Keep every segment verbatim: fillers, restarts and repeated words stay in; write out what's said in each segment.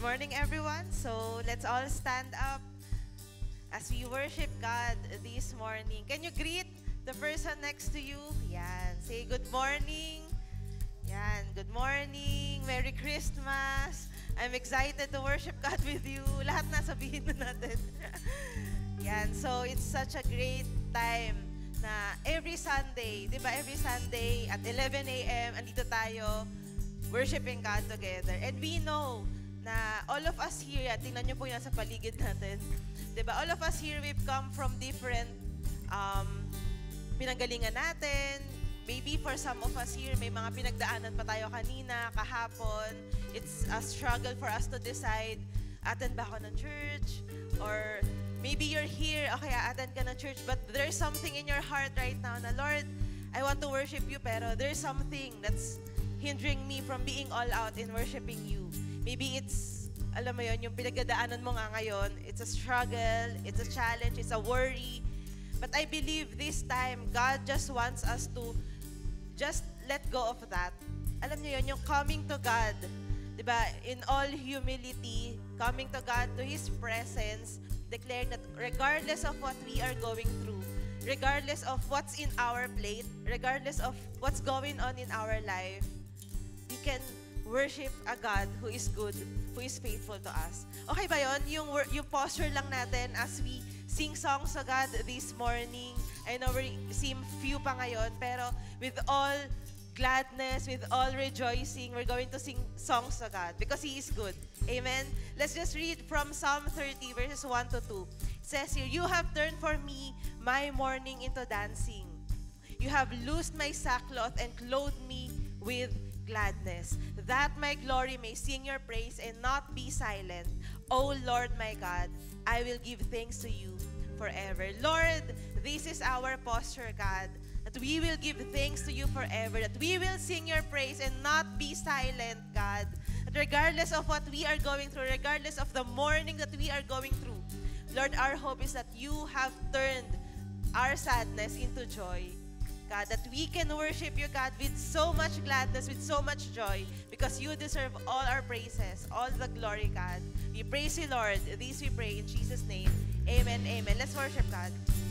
morning, everyone. So let's all stand up as we worship God this morning. Can you greet the person next to you? Yan. Say good morning. Yan. Good morning. Merry Christmas. I'm excited to worship God with you. Lahat na sabihin na natin. Yan. So it's such a great time na every Sunday, di ba? Every Sunday at eleven a m andito tayo worshiping God together. And we know na all of us here, at tingnan nyo po yung nasa paligid natin, diba? All of us here, we've come from different um, pinanggalingan natin. Maybe for some of us here, may mga pinagdaanan pa tayo kanina, kahapon. It's a struggle for us to decide, attend ba ako ng church? Or maybe you're here, okay, attend ka ng church, but there's something in your heart right now na, Lord, I want to worship you, pero there's something that's hindering me from being all out in worshiping you. Maybe it's, alam mo yun, yung pinagdadaanan mo nga ngayon, it's a struggle, it's a challenge, it's a worry. But I believe this time, God just wants us to just let go of that. Alam niyo yun, yung coming to God, di ba, in all humility, coming to God, to His presence, declaring that regardless of what we are going through, regardless of what's in our plate, regardless of what's going on in our life, we can worship a God who is good, who is faithful to us. Okay ba yun? Yung, yung posture lang natin as we sing songs to God this morning. I know we seem few pa ngayon, pero with all gladness, with all rejoicing, we're going to sing songs to God because He is good. Amen? Let's just read from Psalm thirty, verses one to two. It says here, "You have turned for me my mourning into dancing. You have loosed my sackcloth and clothed me with gladness, that my glory may sing your praise and not be silent. O Lord my God, I will give thanks to you forever." Lord, this is our posture, God, that we will give thanks to you forever, that we will sing your praise and not be silent, God. That regardless of what we are going through, regardless of the mourning that we are going through, Lord, our hope is that you have turned our sadness into joy. God, that we can worship you, God, with so much gladness, with so much joy, because you deserve all our praises, all the glory, God. We praise you, Lord. This we pray in Jesus' name. Amen, amen. Let's worship God.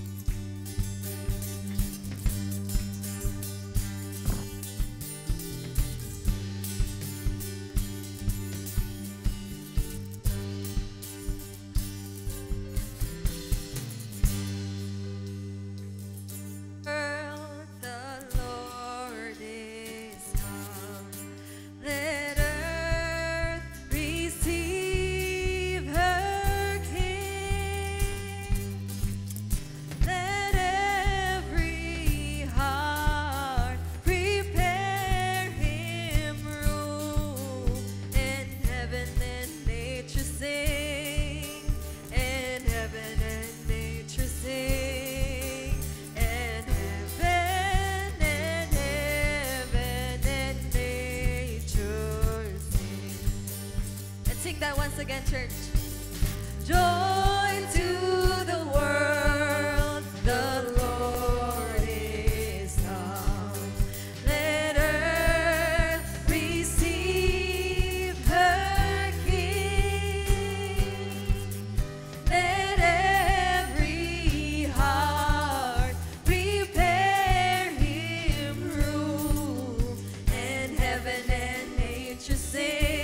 Again, church. Joy to the world, the Lord is come. Let earth receive her King. Let every heart prepare Him room, and heaven and nature sing.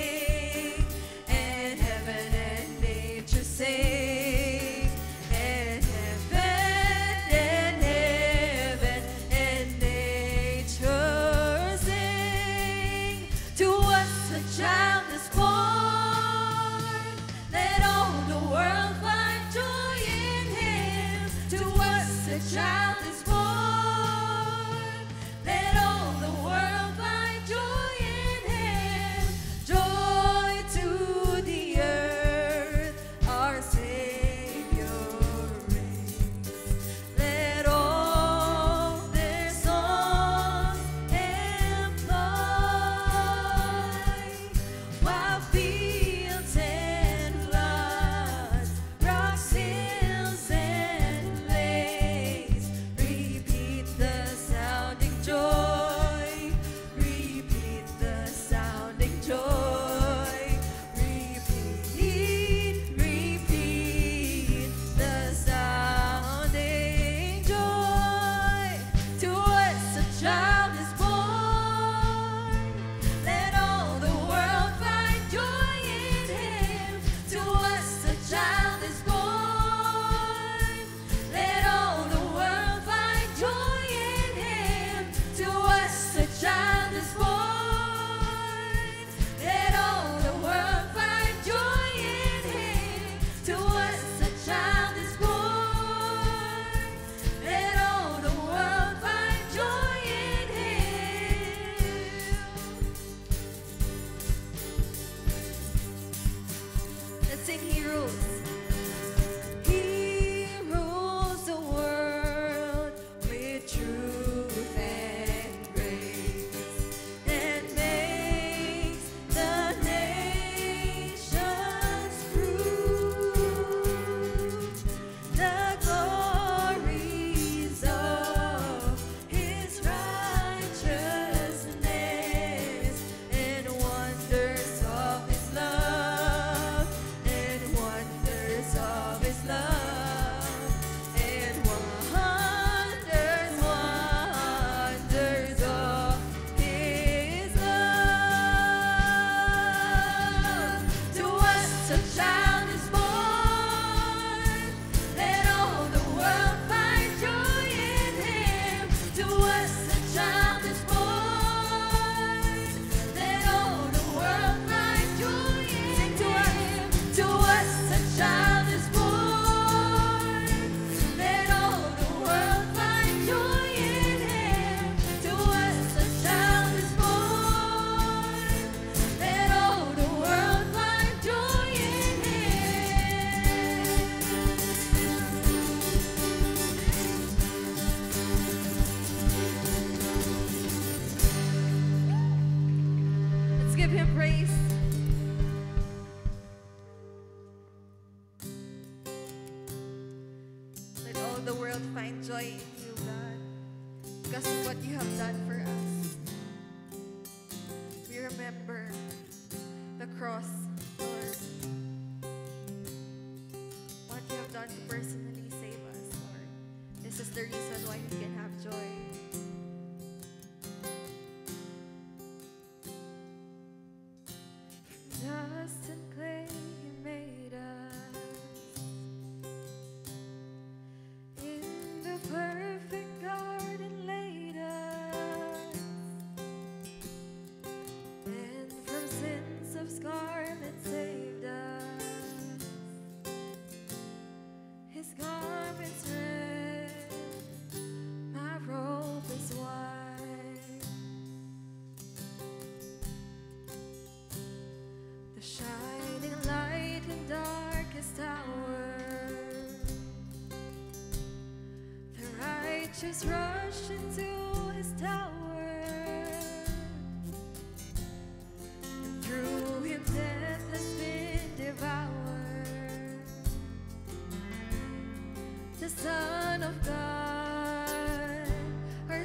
Child is born, let all the world find joy in Him, joy to the earth, our Savior reigns. Let all their songs employ Him praise. Let all the world find joy in you, God, because of what you have done for us. We remember the cross, Lord. What you have done to personally save us, Lord. This is the reason why we can have joy. Dust and clay you made us, in the perfect garden laid us, and from sins of scarlet saved us. His garments red, my robe is white. The shining light in darkest hour, the righteous rush into His tower, and through Him death has been devoured. The Son of God, our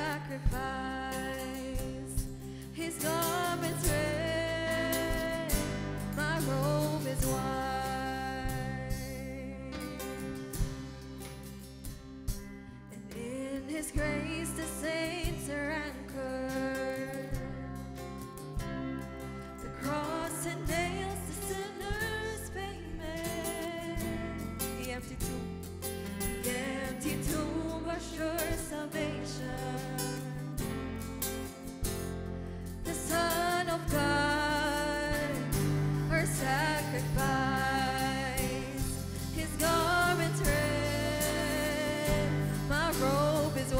sacrifice, His garments red, my robe is white. And in His grace the saints are anchored. The cross and nails the sinner's payment. The empty tomb, the empty tomb assures salvation. The Son of God, our sacrifice, His garments red, my robe is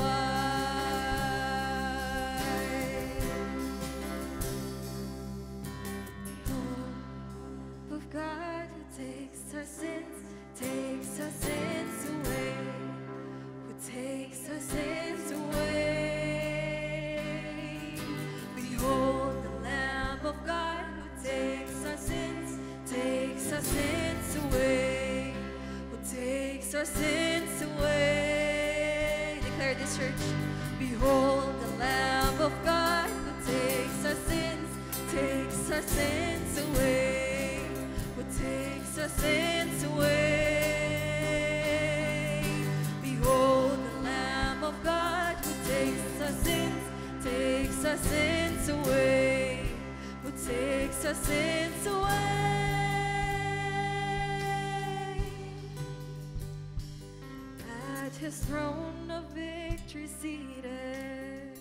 white. Hope of God who takes our sins, takes our sins away, who takes our sins away. Behold the Lamb of God who takes our sins, takes our sins away, who takes our sins away. Declare this, church. Behold the Lamb of God who takes our sins, takes our sins away, who takes our sins away. Behold the Lamb of God who takes our sins, takes our sins away, who takes our sins away. At His throne of victory seated,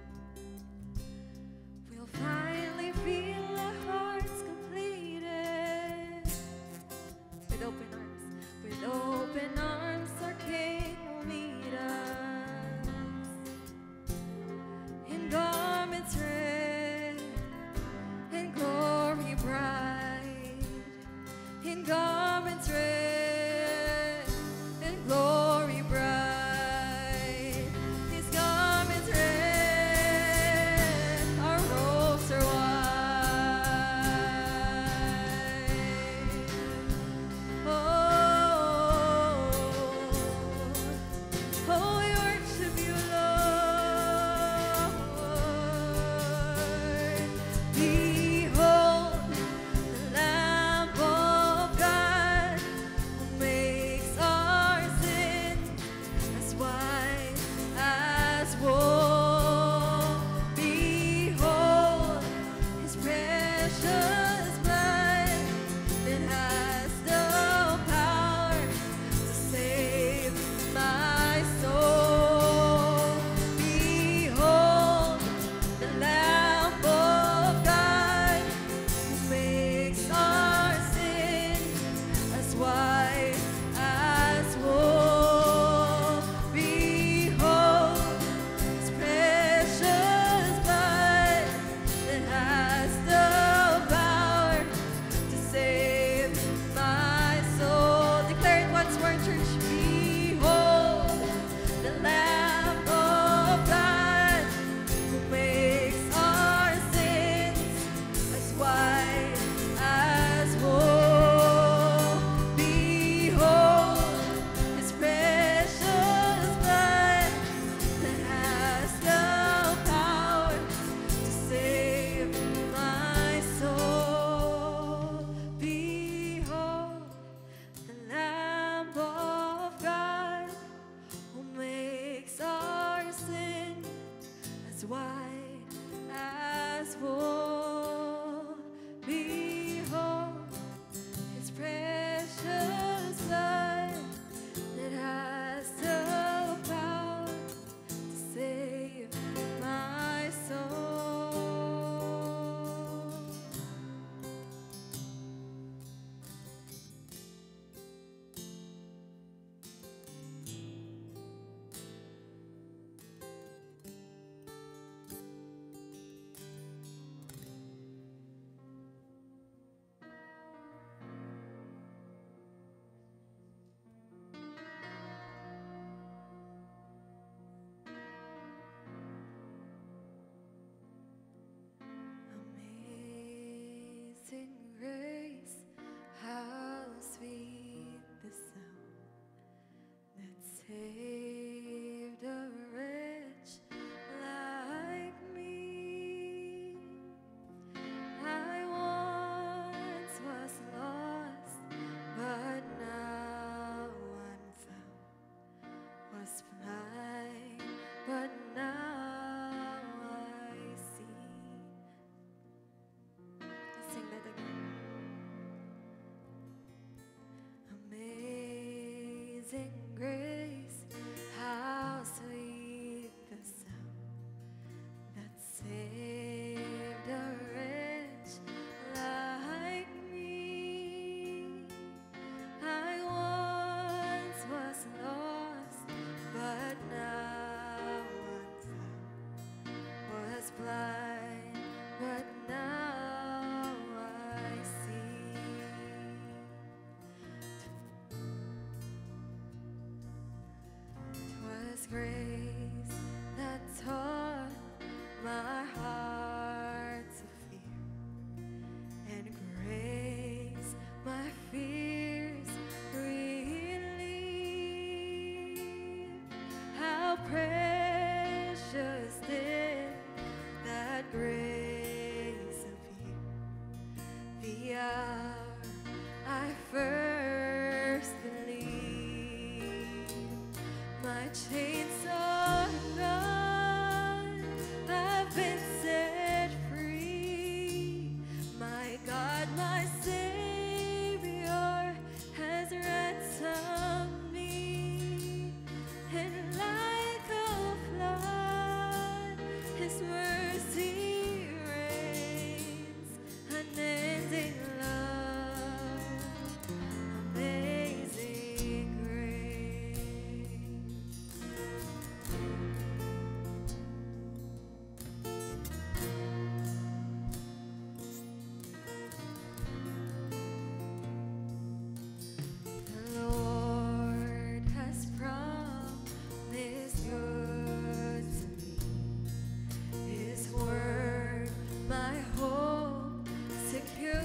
we'll finally feel our hearts completed. With open arms, with open arms, our King will meet us in garments red and glory bright, in garments red and glory bright. His garments Amazing grace, how sweet the sound that saved a wretch like me. I once was lost, but now I'm found. Was blind, but now I see. 'Twas grace that taught my heart to fear, and grace my fears relieved. How precious did that grace appear, the hour I first believed. My chains are gone, I've been set free. My God, my Savior has ransomed me, and like a flood, His mercy reigns, unending love, amazing grace. The Lord has promised good to me. His word my hope secures.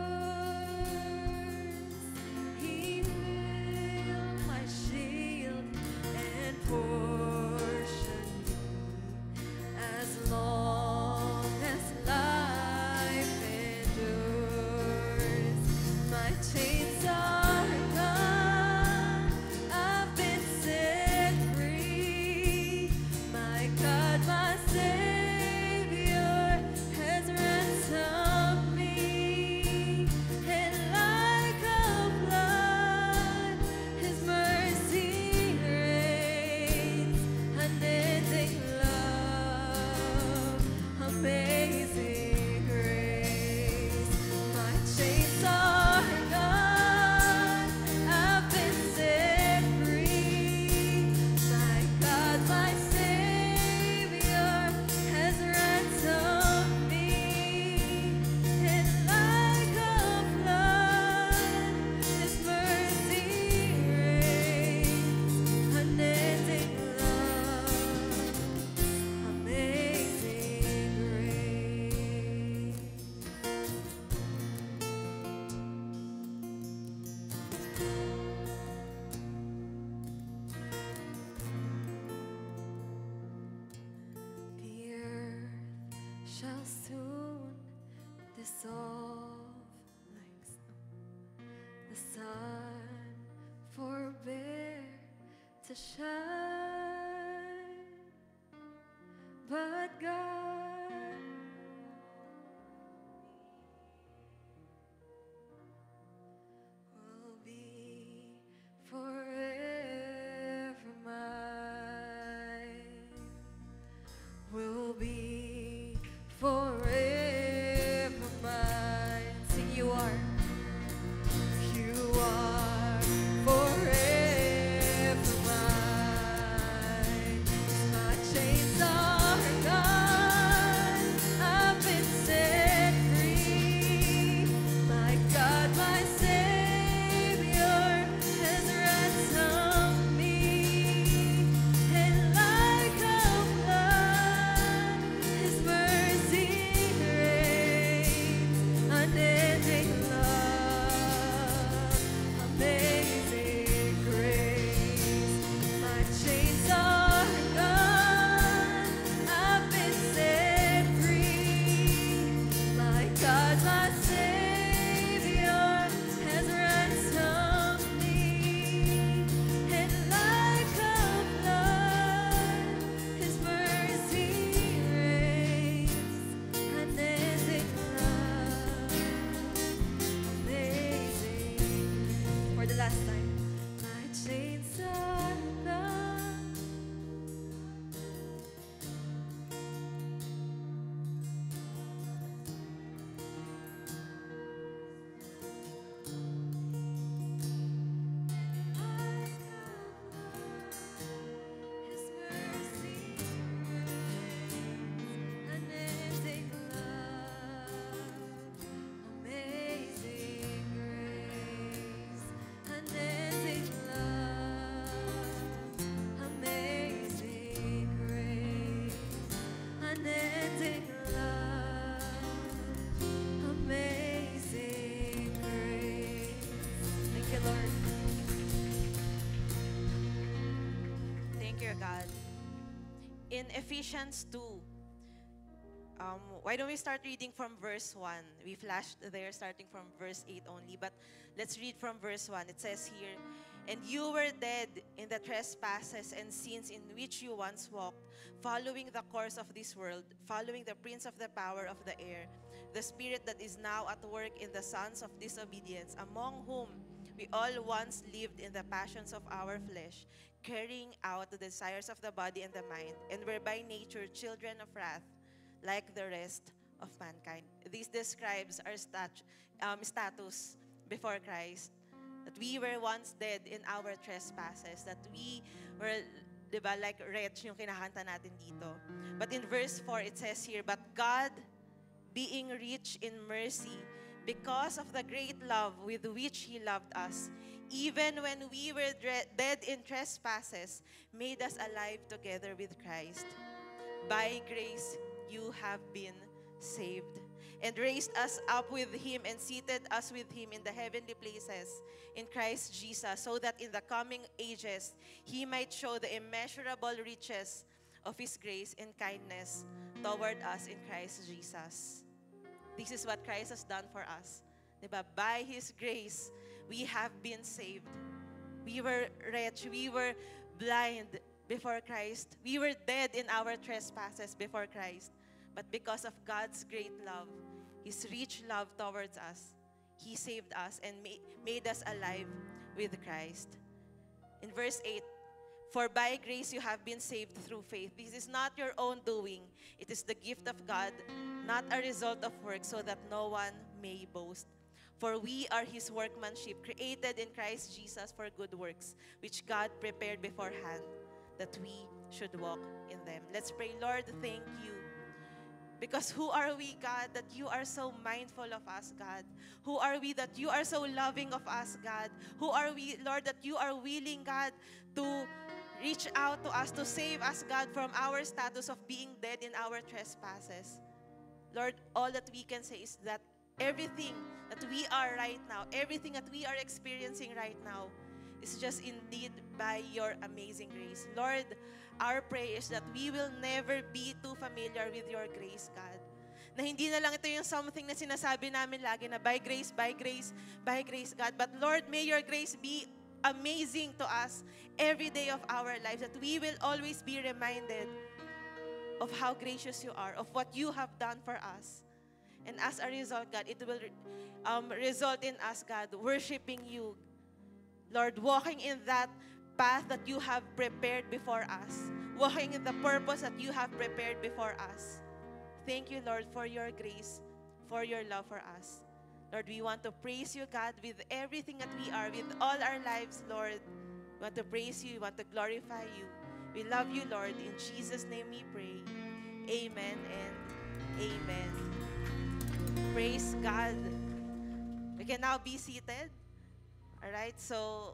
He will my shield and portion be, as long as life endures. My chains are gone, I've been set free. My God, my Savior has ransomed me, and like a flood, His mercy reigns, unending love, amazing grace. My chains are gone, I've been set free. My God, my Savior has ransomed me, and like a flood, His mercy reigns, unending love, amazing grace. The earth shall soon dissolve like snow. The sun forbear to shine, but God will be forever mine, will be forever mine. Sing, you are, you are forever mine. God. In Ephesians two, um, why don't we start reading from verse one? We flashed there starting from verse eight only, but let's read from verse one. It says here, "And you were dead in the trespasses and sins in which you once walked, following the course of this world, following the prince of the power of the air, the spirit that is now at work in the sons of disobedience, among whom we all once lived in the passions of our flesh, carrying out the desires of the body and the mind, and were by nature children of wrath, like the rest of mankind." This describes our stat- um, status before Christ, that we were once dead in our trespasses, that we were, di ba, like wretch yung kinakanta natin dito. But in verse four, it says here, "But God, being rich in mercy, because of the great love with which He loved us, even when we were dre- dead in trespasses, made us alive together with Christ. By grace you have been saved, and raised us up with Him and seated us with Him in the heavenly places in Christ Jesus, so that in the coming ages He might show the immeasurable riches of His grace and kindness toward us in Christ Jesus." This is what Christ has done for us. Diba? By His grace, we have been saved. We were wretched. We were blind before Christ. We were dead in our trespasses before Christ. But because of God's great love, His rich love towards us, He saved us and ma- made us alive with Christ. In verse eight, "For by grace you have been saved through faith. This is not your own doing. It is the gift of God, not a result of work, so that no one may boast. For we are His workmanship, created in Christ Jesus for good works, which God prepared beforehand, that we should walk in them." Let's pray. Lord, thank you. Because who are we, God, that you are so mindful of us, God? Who are we that you are so loving of us, God? Who are we, Lord, that you are willing, God, to reach out to us, to save us, God, from our status of being dead in our trespasses? Lord, all that we can say is that everything that we are right now, everything that we are experiencing right now, is just indeed by your amazing grace. Lord, our prayer is that we will never be too familiar with your grace, God. Na hindi na lang ito yung something na sinasabi namin lagi na by grace, by grace, by grace, God. But Lord, may your grace be amazing to us every day of our lives, that we will always be reminded of how gracious you are, of what you have done for us. And as a result, God, it will um, result in us, God, worshiping you, Lord, walking in that path that you have prepared before us, walking in the purpose that you have prepared before us. Thank you, Lord, for your grace, for your love for us. Lord, we want to praise you, God, with everything that we are, with all our lives, Lord. We want to praise you, we want to glorify you. We love you, Lord. In Jesus' name we pray. Amen and amen. Praise God. We can now be seated. All right, so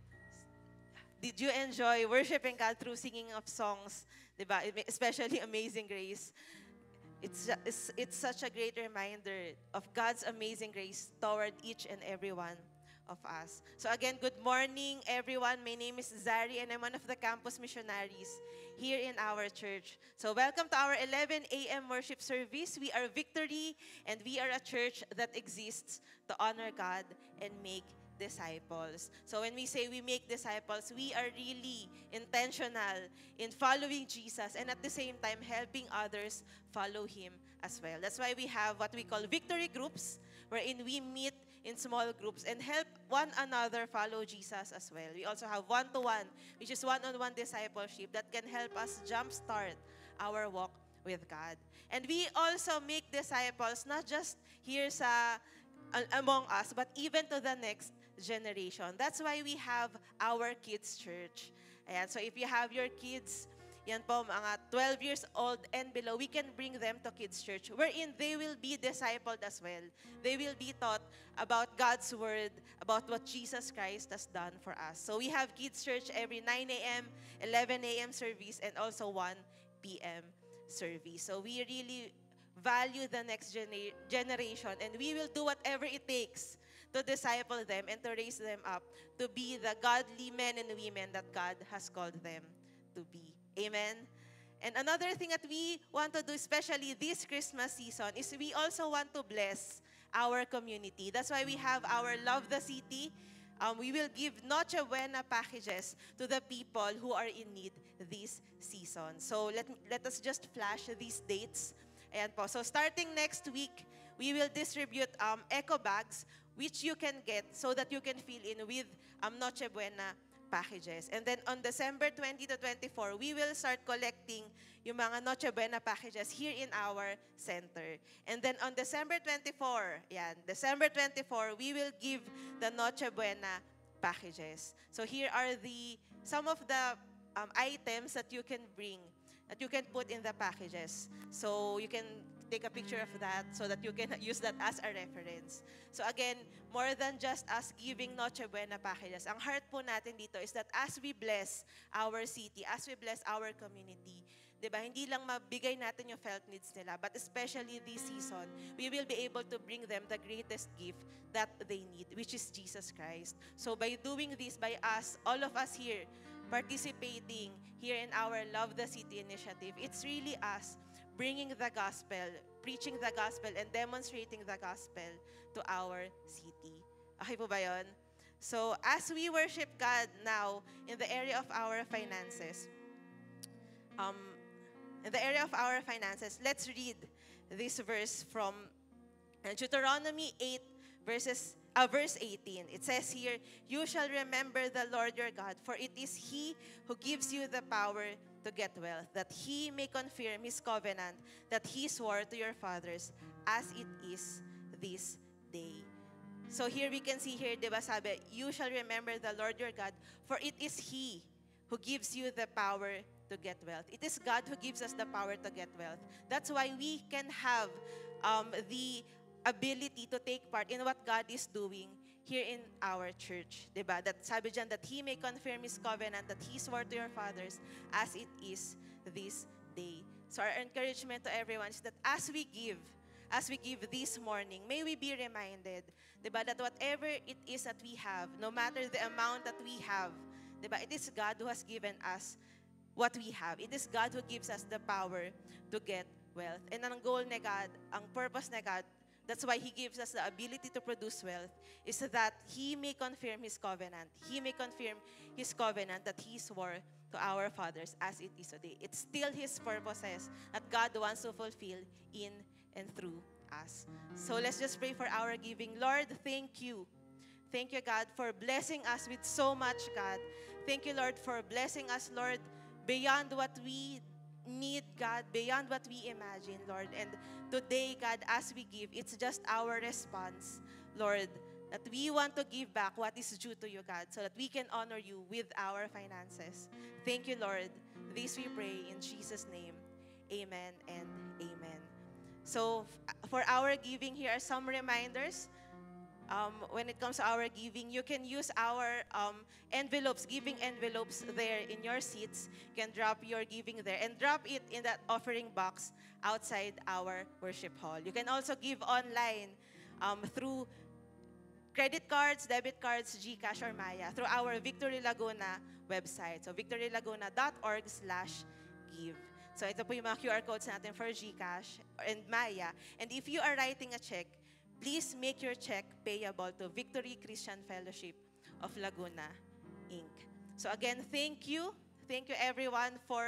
did you enjoy worshiping God through singing of songs, diba? Especially Amazing Grace. It's, it's, it's such a great reminder of God's amazing grace toward each and every one of us. So again, good morning, everyone. My name is Zari, and I'm one of the campus missionaries here in our church. So welcome to our eleven a.m. worship service. We are Victory, and we are a church that exists to honor God and make disciples. So when we say we make disciples, we are really intentional in following Jesus and at the same time helping others follow Him as well. That's why we have what we call victory groups, wherein we meet in small groups and help one another follow Jesus as well. We also have one-to-one, which is one-on-one discipleship that can help us jumpstart our walk with God. And we also make disciples not just here sa among us, but even to the next generation. That's why we have our kids church. Ayan, so if you have your kids, yan po, mga twelve years old and below, we can bring them to kids church, wherein they will be discipled as well. They will be taught about God's word, about what Jesus Christ has done for us. So we have kids church every nine a.m., eleven a.m. service, and also one p.m. service. So we really value the next gener- generation, and we will do whatever it takes to disciple them and to raise them up to be the godly men and women that God has called them to be. Amen. And another thing that we want to do, especially this Christmas season, is we also want to bless our community. That's why we have our Love the City. Um, we will give Noche Buena packages to the people who are in need this season. So let, let us just flash these dates. Ayan po. So starting next week, we will distribute um, eco bags which you can get so that you can fill in with um, Noche Buena packages. And then on December twenty to twenty-four, we will start collecting yung mga Noche Buena packages here in our center. And then on December twenty-fourth, yan, December twenty-fourth, we will give the Noche Buena packages. So here are the some of the um, items that you can bring, that you can put in the packages. So you can take a picture of that so that you can use that as a reference. So again, more than just us giving Noche Buena packages, ang heart po natin dito is that as we bless our city, as we bless our community, diba, hindi lang mabigay natin yung felt needs nila, but especially this season, we will be able to bring them the greatest gift that they need, which is Jesus Christ. So by doing this, by us, all of us here, participating here in our Love the City initiative, it's really us bringing the gospel, preaching the gospel, and demonstrating the gospel to our city. Okay po ba yun? So, as we worship God now in the area of our finances, um, in the area of our finances, let's read this verse from Deuteronomy eight, verses, uh, verse eighteen. It says here, "You shall remember the Lord your God, for it is He who gives you the power to get wealth, that He may confirm His covenant that He swore to your fathers, as it is this day." So here we can see here, diba sabi, you shall remember the Lord your God, for it is He who gives you the power to get wealth. It is God who gives us the power to get wealth. That's why we can have um, the ability to take part in what God is doing here in our church. Diba? That sabi dyan, that He may confirm His covenant that He swore to your fathers, as it is this day. So our encouragement to everyone is that as we give, as we give this morning, may we be reminded, diba, that whatever it is that we have, no matter the amount that we have, diba, it is God who has given us what we have. It is God who gives us the power to get wealth. And ang goal ni God, ang purpose ni God, that's why He gives us the ability to produce wealth, is that He may confirm His covenant. He may confirm His covenant that He swore to our fathers, as it is today. It's still His purposes that God wants to fulfill in and through us. So let's just pray for our giving. Lord, thank you. Thank you, God, for blessing us with so much, God. Thank you, Lord, for blessing us, Lord, beyond what we need, God, beyond what we imagine, Lord. And today, God, as we give, it's just our response, Lord, that we want to give back what is due to you, God, so that we can honor you with our finances. Thank you, Lord. This we pray in Jesus' name. Amen and amen. So, for our giving, here are some reminders. Um, when it comes to our giving, you can use our um, envelopes, giving envelopes there in your seats. You can drop your giving there and drop it in that offering box outside our worship hall. You can also give online um, through credit cards, debit cards, GCash, or Maya through our Victory Laguna website. So, victorylaguna.org slash give. So, ito po yung mga Q R codes natin for GCash and Maya. And if you are writing a check, please make your check payable to Victory Christian Fellowship of Laguna, Incorporated. So again, thank you. Thank you everyone for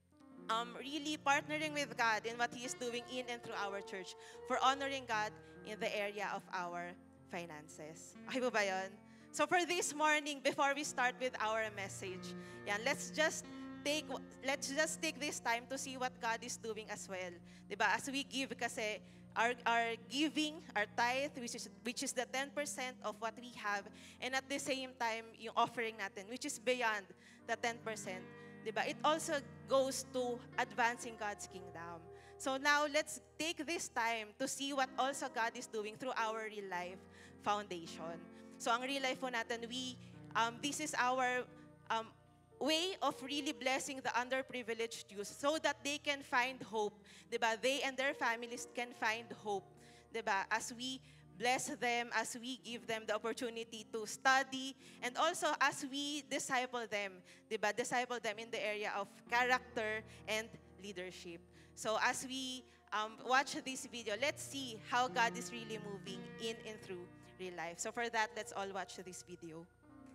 um, really partnering with God in what He is doing in and through our church, for honoring God in the area of our finances. Okay po ba yun? So for this morning, before we start with our message, yan, let's just take let's just take this time to see what God is doing as well. Diba? As we give, kasi Our, our giving, our tithe, which is, which is the ten percent of what we have, and at the same time, yung offering natin, which is beyond the ten percent, diba? It also goes to advancing God's kingdom. So now, let's take this time to see what also God is doing through our Real Life Foundation. So ang Real Life po natin, we, um, this is our um, way of really blessing the underprivileged youth so that they can find hope, diba? They and their families can find hope, diba? As we bless them as we give them the opportunity to study, and also as we disciple them, diba? Disciple them in the area of character and leadership. So as we um, watch this video, let's see how God is really moving in and through real life. So for that, let's all watch this video.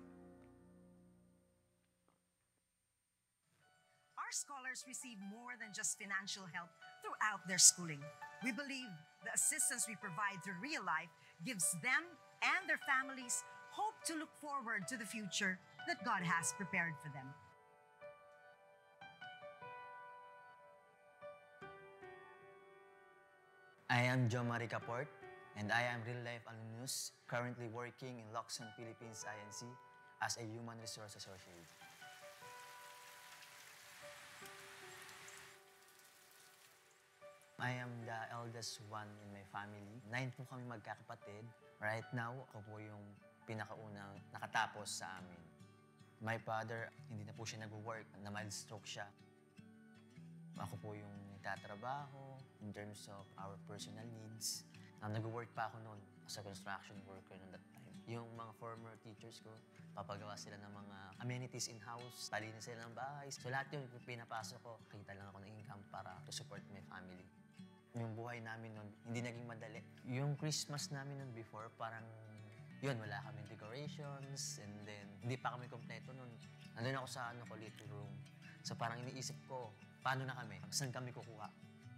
Our scholars receive more than just financial help throughout their schooling. We believe the assistance we provide through real life gives them and their families hope to look forward to the future that God has prepared for them. I am John Marie Caport, and I am real-life alumnus, currently working in Luxon, Philippines I N C as a Human Resource Associate. I am the eldest one in my family. Nine po kami magkakapatid. Right now, ako po yung pinakaunang nakatapos sa amin. My father, hindi na po siya nag-work, na mild stroke siya. Ako po yung nagtatrabaho in terms of our personal needs. Um, nag-work pa ako noon as a construction worker noon that time. Yung mga former teachers ko, papagawa sila ng mga amenities in-house, palinis sila ng bahay. So lahat yun, pinapasok ko, kita lang ako ng income para to support my family. Yung buhay namin noon, hindi naging madali. Yung Christmas namin noon before, parang yun, wala kaming decorations, and then hindi pa kami kompleto noon. Nandun ako sa ano ko, little room. So parang iniisip ko, paano na kami? Saan kami kukuha?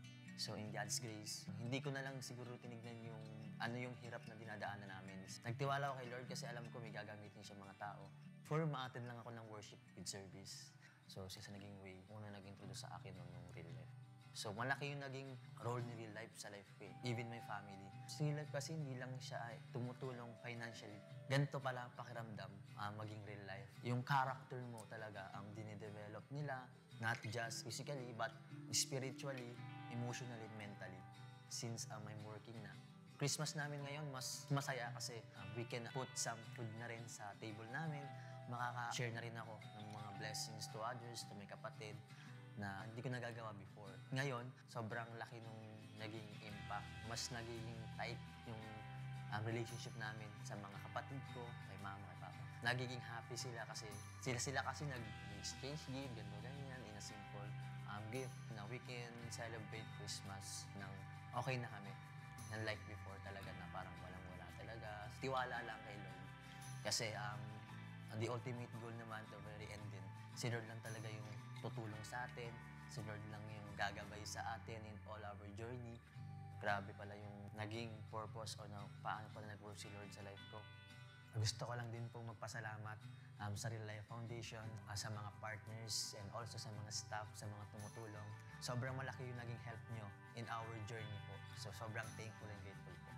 So in God's grace, hindi ko na lang siguro tinignan yung ano yung hirap na dinadaanan namin. Nagtiwala ako kay Lord kasi alam ko may gagamitin siya mga tao. For ma-attend lang ako ng worship with service. So siya sa naging way, una nag-introduce sa akin noon yung real life. So malaki yung naging role ni real life sa life ko eh. Even my family. So real life kasi hindi lang siya ay tumutulong financially. Ganito pala ang pakiramdam uh, maging real life. Yung character mo talaga ang dinidevelop nila. Not just physically, but spiritually, emotionally, mentally. Since um, I'm working na. Christmas namin ngayon, mas masaya kasi um, we can put some food na rin sa table namin. Makaka-share na rin ako ng mga blessings to others, to my kapatid, na hindi ko nagagawa before. Ngayon, sobrang laki nung naging impact. Mas naging tight yung um, relationship namin sa mga kapatid ko, kay mama, kay papa. Nagiging happy sila kasi sila-sila kasi nag-exchange gift, gano'n ganyan, in a simple um, gift na we can celebrate Christmas ng okay na kami. Unlike before talaga na parang walang-wala talaga. Tiwala lang kay Lord. Kasi um, the ultimate goal naman, the very end din, si Lord lang talaga yung tutulong sa atin. Si Lord lang yung gagabay sa atin in all our journey. Grabe pala yung naging purpose o na paano pala nag-work si Lord sa life ko. Gusto ko lang din pong magpasalamat um, sa Real Life Foundation, uh, sa mga partners, and also sa mga staff, sa mga tumutulong. Sobrang malaki yung naging help nyo in our journey po. So sobrang thankful and grateful po.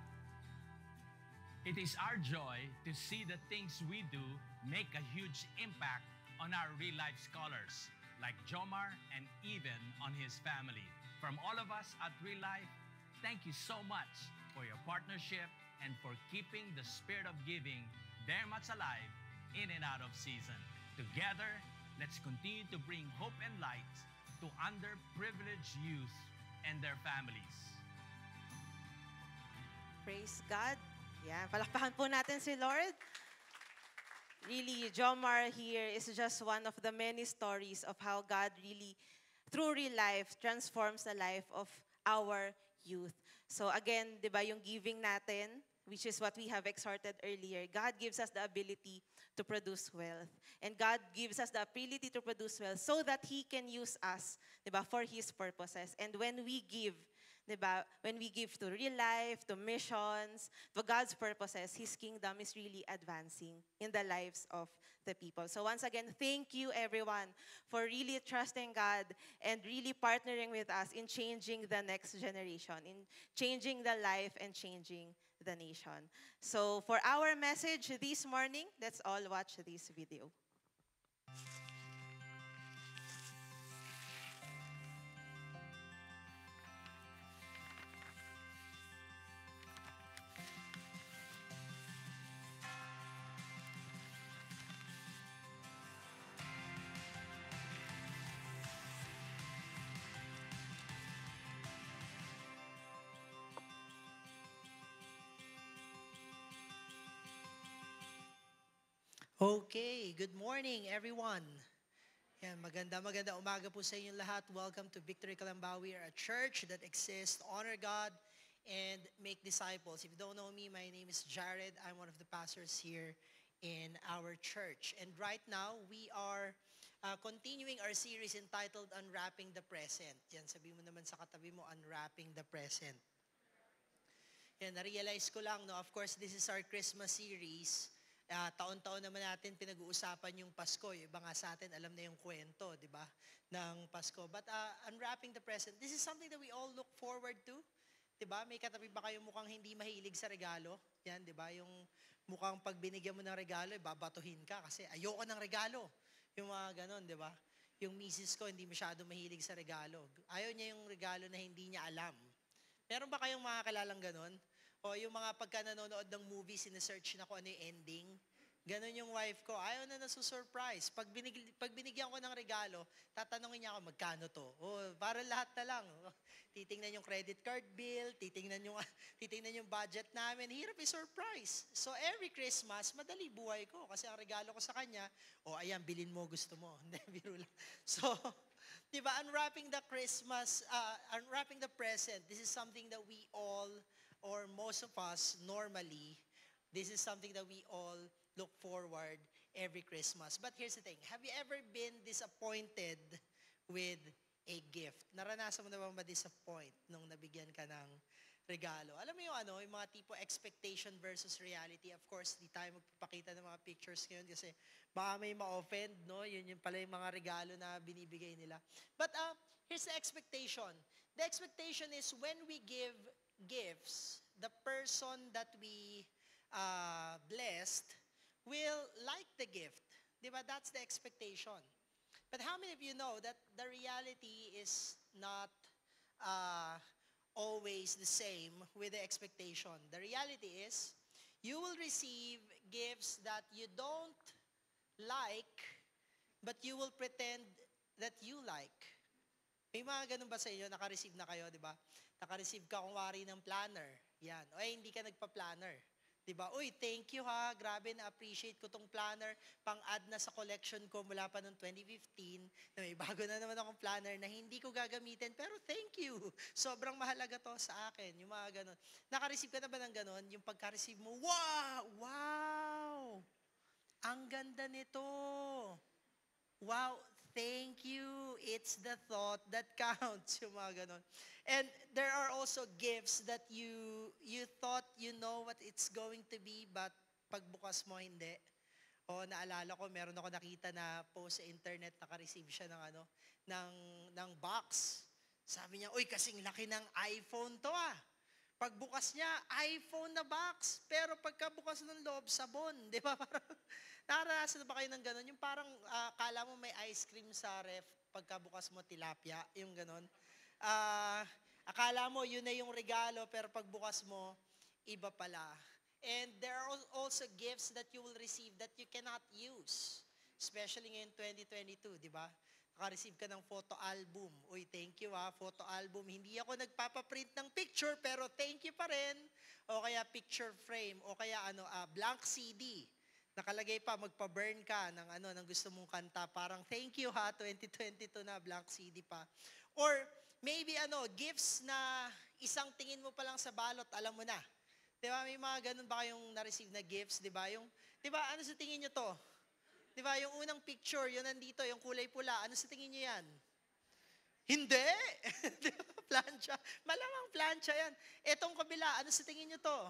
It is our joy to see the things we do make a huge impact on our real-life scholars, like Jomar and even on his family. From all of us at Real Life, thank you so much for your partnership and for keeping the spirit of giving very much alive in and out of season. Together, let's continue to bring hope and light to underprivileged youth and their families. Praise God. Yeah, palakpakan po natin si Lord. Really, Jomar here is just one of the many stories of how God really, through real life, transforms the life of our youth. So again, di ba yung giving natin, which is what we have exhorted earlier, God gives us the ability to produce wealth. And God gives us the ability to produce wealth so that He can use us, di ba, for His purposes. And when we give, diba? When we give to real life, to missions, to God's purposes, His kingdom is really advancing in the lives of the people. So once again, thank you everyone for really trusting God and really partnering with us in changing the next generation, in changing the life and changing the nation. So for our message this morning, let's all watch this video. Okay, good morning everyone. Yan, maganda maganda umaga po sa inyong lahat. Welcome to Victory Calamba. We are a church that exists to honor God and make disciples. If you don't know me, my name is Jared. I'm one of the pastors here in our church. And right now, we are uh, continuing our series entitled Unwrapping the Present. Yan, sabi mo naman sa katabi mo, Unwrapping the Present. Yan, na-realize ko lang, no, of course, this is our Christmas series. Uh, taon-taon naman natin pinag-uusapan yung Pasko. Yung iba nga sa atin, alam na yung kwento, di ba, ng Pasko. But uh, unwrapping the present, this is something that we all look forward to. Di ba? May katabi ba kayong mukhang hindi mahilig sa regalo? Yan, di ba? Yung mukhang pag binigyan mo ng regalo, babatuhin ka kasi ayoko ng regalo. Yung mga ganon, di ba? Yung misis ko hindi masyado mahilig sa regalo. Ayaw niya yung regalo na hindi niya alam. Meron ba kayong mga kalalang ganon? O yung mga pagka nanonood ng movie, sinesearch na kung ano yung ending. Ganon yung wife ko. Ayaw na nasusurprise. Pag, binig, pag binigyan ko ng regalo, tatanungin niya ako, magkano to? O, para lahat na lang. Titingnan yung credit card bill, titingnan yung, titingnan yung budget namin. Hirap i-surprise. So every Christmas, madali buhay ko. Kasi ang regalo ko sa kanya, o ayan, bilin mo, gusto mo. Hindi, biro lang. So, di ba, unwrapping the Christmas, uh, unwrapping the present, this is something that we all or most of us normally, this is something that we all look forward every Christmas. But here's the thing, have you ever been disappointed with a gift? Naranasan mo na ba ma-disappoint nung nabigyan ka ng regalo? Alam mo yung ano, yung mga tipo expectation versus reality. Of course, di tayo magpapakita ng mga pictures ngayon kasi baka may ma-offend, no? Yun yung pala yung mga regalo na binibigay nila. But uh, here's the expectation. The expectation is when we give gifts, the person that we uh, blessed will like the gift. Diba? That's the expectation. But how many of you know that the reality is not uh, always the same with the expectation? The reality is you will receive gifts that you don't like, but you will pretend that you like. May mga ganun ba sa inyo? Naka-receive na kayo, di ba? Naka-receive ka kung wari ng planner. Yan. O ay, hindi ka nagpa-planner. Di ba? Uy, thank you ha. Grabe, na-appreciate ko tong planner. Pang-add na sa collection ko mula pa noong twenty fifteen. Na may bago na naman akong planner na hindi ko gagamitin. Pero thank you. Sobrang mahalaga to sa akin. Yung mga ganun. Naka-receive ka na ba ng ganun? Yung pagka-receive mo, wow! Wow! Ang ganda nito. Wow, thank you. It's the thought that counts. Yung mga ganon. And there are also gifts that you you thought you know what it's going to be, but pagbukas mo, hindi. O naalala ko, meron ako nakita na post sa internet, naka-receive siya ng, ano, ng, ng box. Sabi niya, uy, kasing laki ng iPhone to ah. Pagbukas niya, iPhone na box. Pero pagkabukas ng loob, sabon. Di ba? Parang, naranasan na ba kayo ng gano'n? Yung parang, uh, kala mo may ice cream sa ref, pagkabukas mo, tilapia. Yung gano'n. Uh, akala mo, yun na yung regalo, pero pagbukas mo, iba pala. And there are also gifts that you will receive that you cannot use. Especially ngayon twenty twenty-two, di ba? Naka-receive ka ng photo album. Uy, thank you ha, photo album. Hindi ako nagpapaprint ng picture, pero thank you pa rin. O kaya picture frame, o kaya ano, uh, blank C D. Nakalagay pa, magpa-burn ka ng, ano, ng gusto mong kanta. Parang thank you ha, twenty twenty-two na, blank C D pa. Or maybe ano, gifts na isang tingin mo pa lang sa balot, alam mo na. Di ba, may mga ganun ba kayong na-receive na gifts, di ba? Yung, di ba, ano sa tingin nyo to? Di ba, yung unang picture, yun nandito, yung kulay pula, ano sa tingin nyo yan? Hindi! Di ba, plancha? Malamang plancha yan. Etong kabila, ano sa tingin nyo to?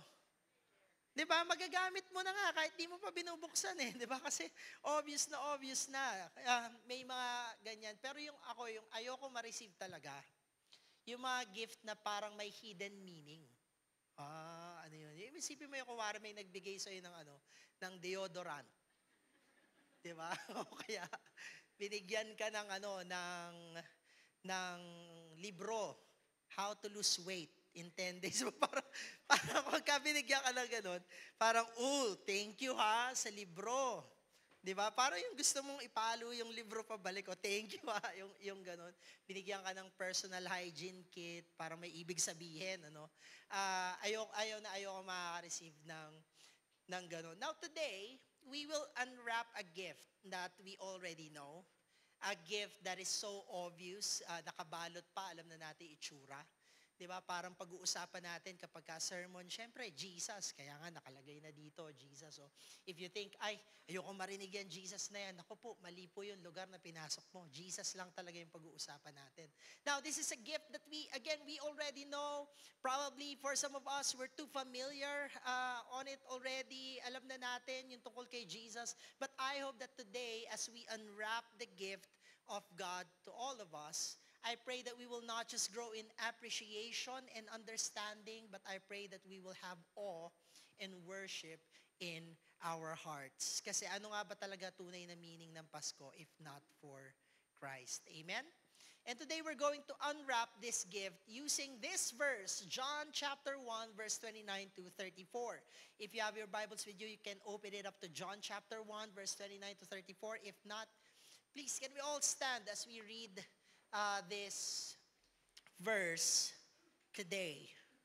Di ba, magagamit mo na nga, kahit di mo pa binubuksan eh. Di ba, kasi obvious na obvious na. Uh, may mga ganyan. Pero yung ako, yung ayoko ma-receive talaga, yung mga gift na parang may hidden meaning. Ah, ano yun? Isipin mo yung kuwari may nagbigay sa'yo ng ano, ng deodorant. Diba? O kaya binigyan ka ng ano ng ng libro How to Lose Weight in ten days. So, parang parang pagka binigyan ka ng ganun, parang oh, thank you ha sa libro. 'Di ba? Parang yung gusto mong ipalo yung libro pabalik, o thank you ha, yung yung ganun. Binigyan ka ng personal hygiene kit, para may ibig sabihin, ano. Uh, ayaw ayaw na ayaw ka makaka-receive ng ng gano'n. Now today, we will unwrap a gift that we already know. A gift that is so obvious, uh, nakabalot pa, alam na natin itsura. Di ba? Parang pag-uusapan natin kapag ka sermon, syempre, Jesus. Kaya nga nakalagay na dito, Jesus. So, if you think, ay, ayoko marinig yan, Jesus na yan. Ako po, mali po yung lugar na pinasok mo. Jesus lang talaga yung pag-uusapan natin. Now, this is a gift that we, again, we already know. Probably for some of us, we're too familiar uh, on it already. Alam na natin yung tungkol kay Jesus. But I hope that today, as we unwrap the gift of God to all of us, I pray that we will not just grow in appreciation and understanding, but I pray that we will have awe and worship in our hearts. Kasi ano nga ba talaga tunay na meaning ng Pasko if not for Christ? Amen? And today we're going to unwrap this gift using this verse, John chapter one, verse twenty-nine to thirty-four. If you have your Bibles with you, you can open it up to John chapter one, verse twenty-nine to thirty-four. If not, please, can we all stand as we read Uh, this verse today.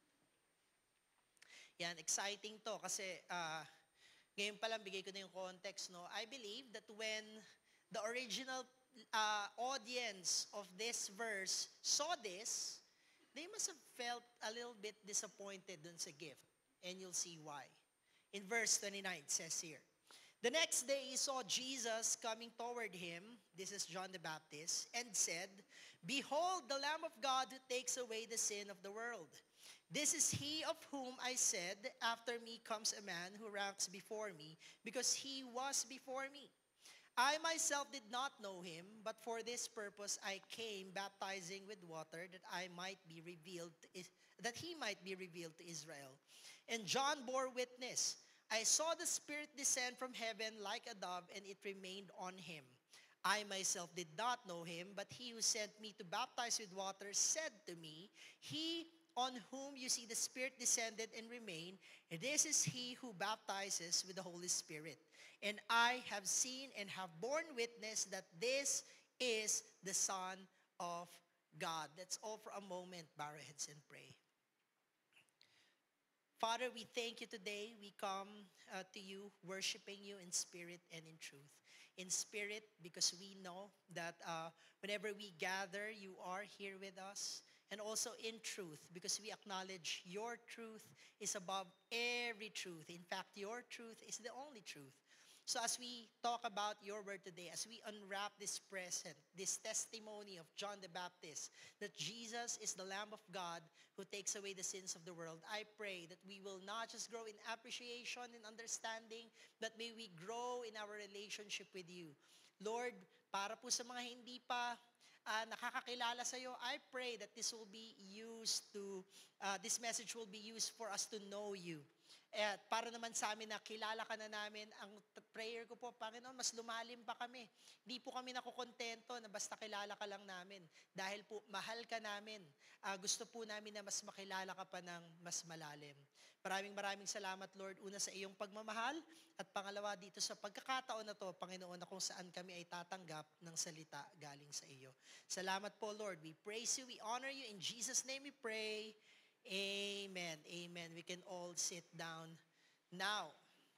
Yan, exciting to kasi uh, ngayon pa lang bigay ko na yung context, no? I believe that when the original uh, audience of this verse saw this, they must have felt a little bit disappointed dun sa gift. And you'll see why. In verse twenty-nine, it says here, the next day he saw Jesus coming toward him, this is John the Baptist, and said, behold, the Lamb of God who takes away the sin of the world. This is he of whom I said, after me comes a man who ranks before me, because he was before me. I myself did not know him, but for this purpose I came baptizing with water, that I might be revealed, to, that he might be revealed to Israel. And John bore witness, I saw the Spirit descend from heaven like a dove, and it remained on him. I myself did not know him, but he who sent me to baptize with water said to me, he on whom you see the Spirit descended and remain, this is he who baptizes with the Holy Spirit. And I have seen and have borne witness that this is the Son of God. Let's all for a moment bow our heads and pray. Father, we thank you today. We come uh, to you, worshiping you in spirit and in truth. In spirit, because we know that uh, whenever we gather, you are here with us. And also in truth, because we acknowledge your truth is above every truth. In fact, your truth is the only truth. So as we talk about your word today, as we unwrap this present, this testimony of John the Baptist, that Jesus is the Lamb of God who takes away the sins of the world, I pray that we will not just grow in appreciation and understanding, but may we grow in our relationship with you. Lord, para po sa mga hindi pa uh, nakakakilala sa iyo, I pray that this will be used to, uh, this message will be used for us to know you. At para naman sa amin na kilala ka na namin, ang t- prayer ko po, Panginoon, mas lumalim pa kami. Hindi po kami nakukontento na basta kilala ka lang namin. Dahil po, mahal ka namin. Uh, gusto po namin na mas makilala ka pa ng mas malalim. Maraming maraming salamat, Lord. Una sa iyong pagmamahal at pangalawa dito sa pagkakataon na to, Panginoon, na kung saan kami ay tatanggap ng salita galing sa iyo. Salamat po, Lord. We praise you, we honor you. In Jesus' name we pray. Amen. Amen. We can all sit down now.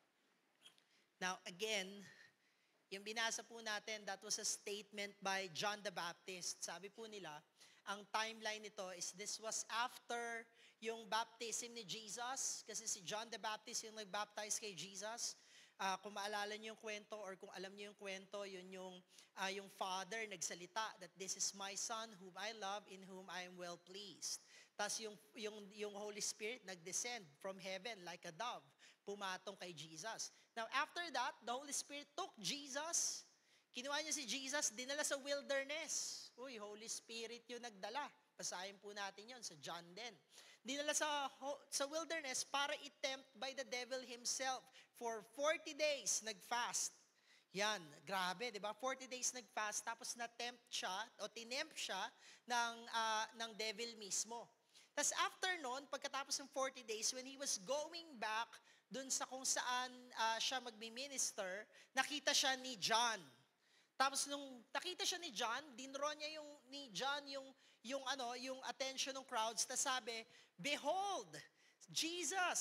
Now, again, yung binasa po natin, that was a statement by John the Baptist. Sabi po nila, ang timeline nito is this was after yung baptism ni Jesus, kasi si John the Baptist yung nag-baptize kay Jesus. Uh, kung maalala niyo yung kwento or kung alam niyo yung kwento, yun yung, uh, yung Father nagsalita that this is my Son whom I love, in whom I am well pleased. Tapos yung, yung, yung Holy Spirit nag-descend from heaven like a dove, pumatong kay Jesus. Now, after that, the Holy Spirit took Jesus, kinuha niya si Jesus, dinala sa wilderness. Uy, Holy Spirit yung nagdala. Basahin po natin yon sa John ten. Dinala sa, sa wilderness para i-tempt by the devil himself. For forty days, nag-fast. Yan, grabe, di ba? forty days nag-fast, tapos na-tempt siya, o tinempt siya ng, uh, ng devil mismo. Tapos after nun, pagkatapos ng forty days, when he was going back dun sa kung saan uh, siya magmi-minister, nakita siya ni John. Tapos nung nakita siya ni John, dinro niya yung ni John yung yung ano, yung attention ng crowds. Tapos sabi, behold, Jesus,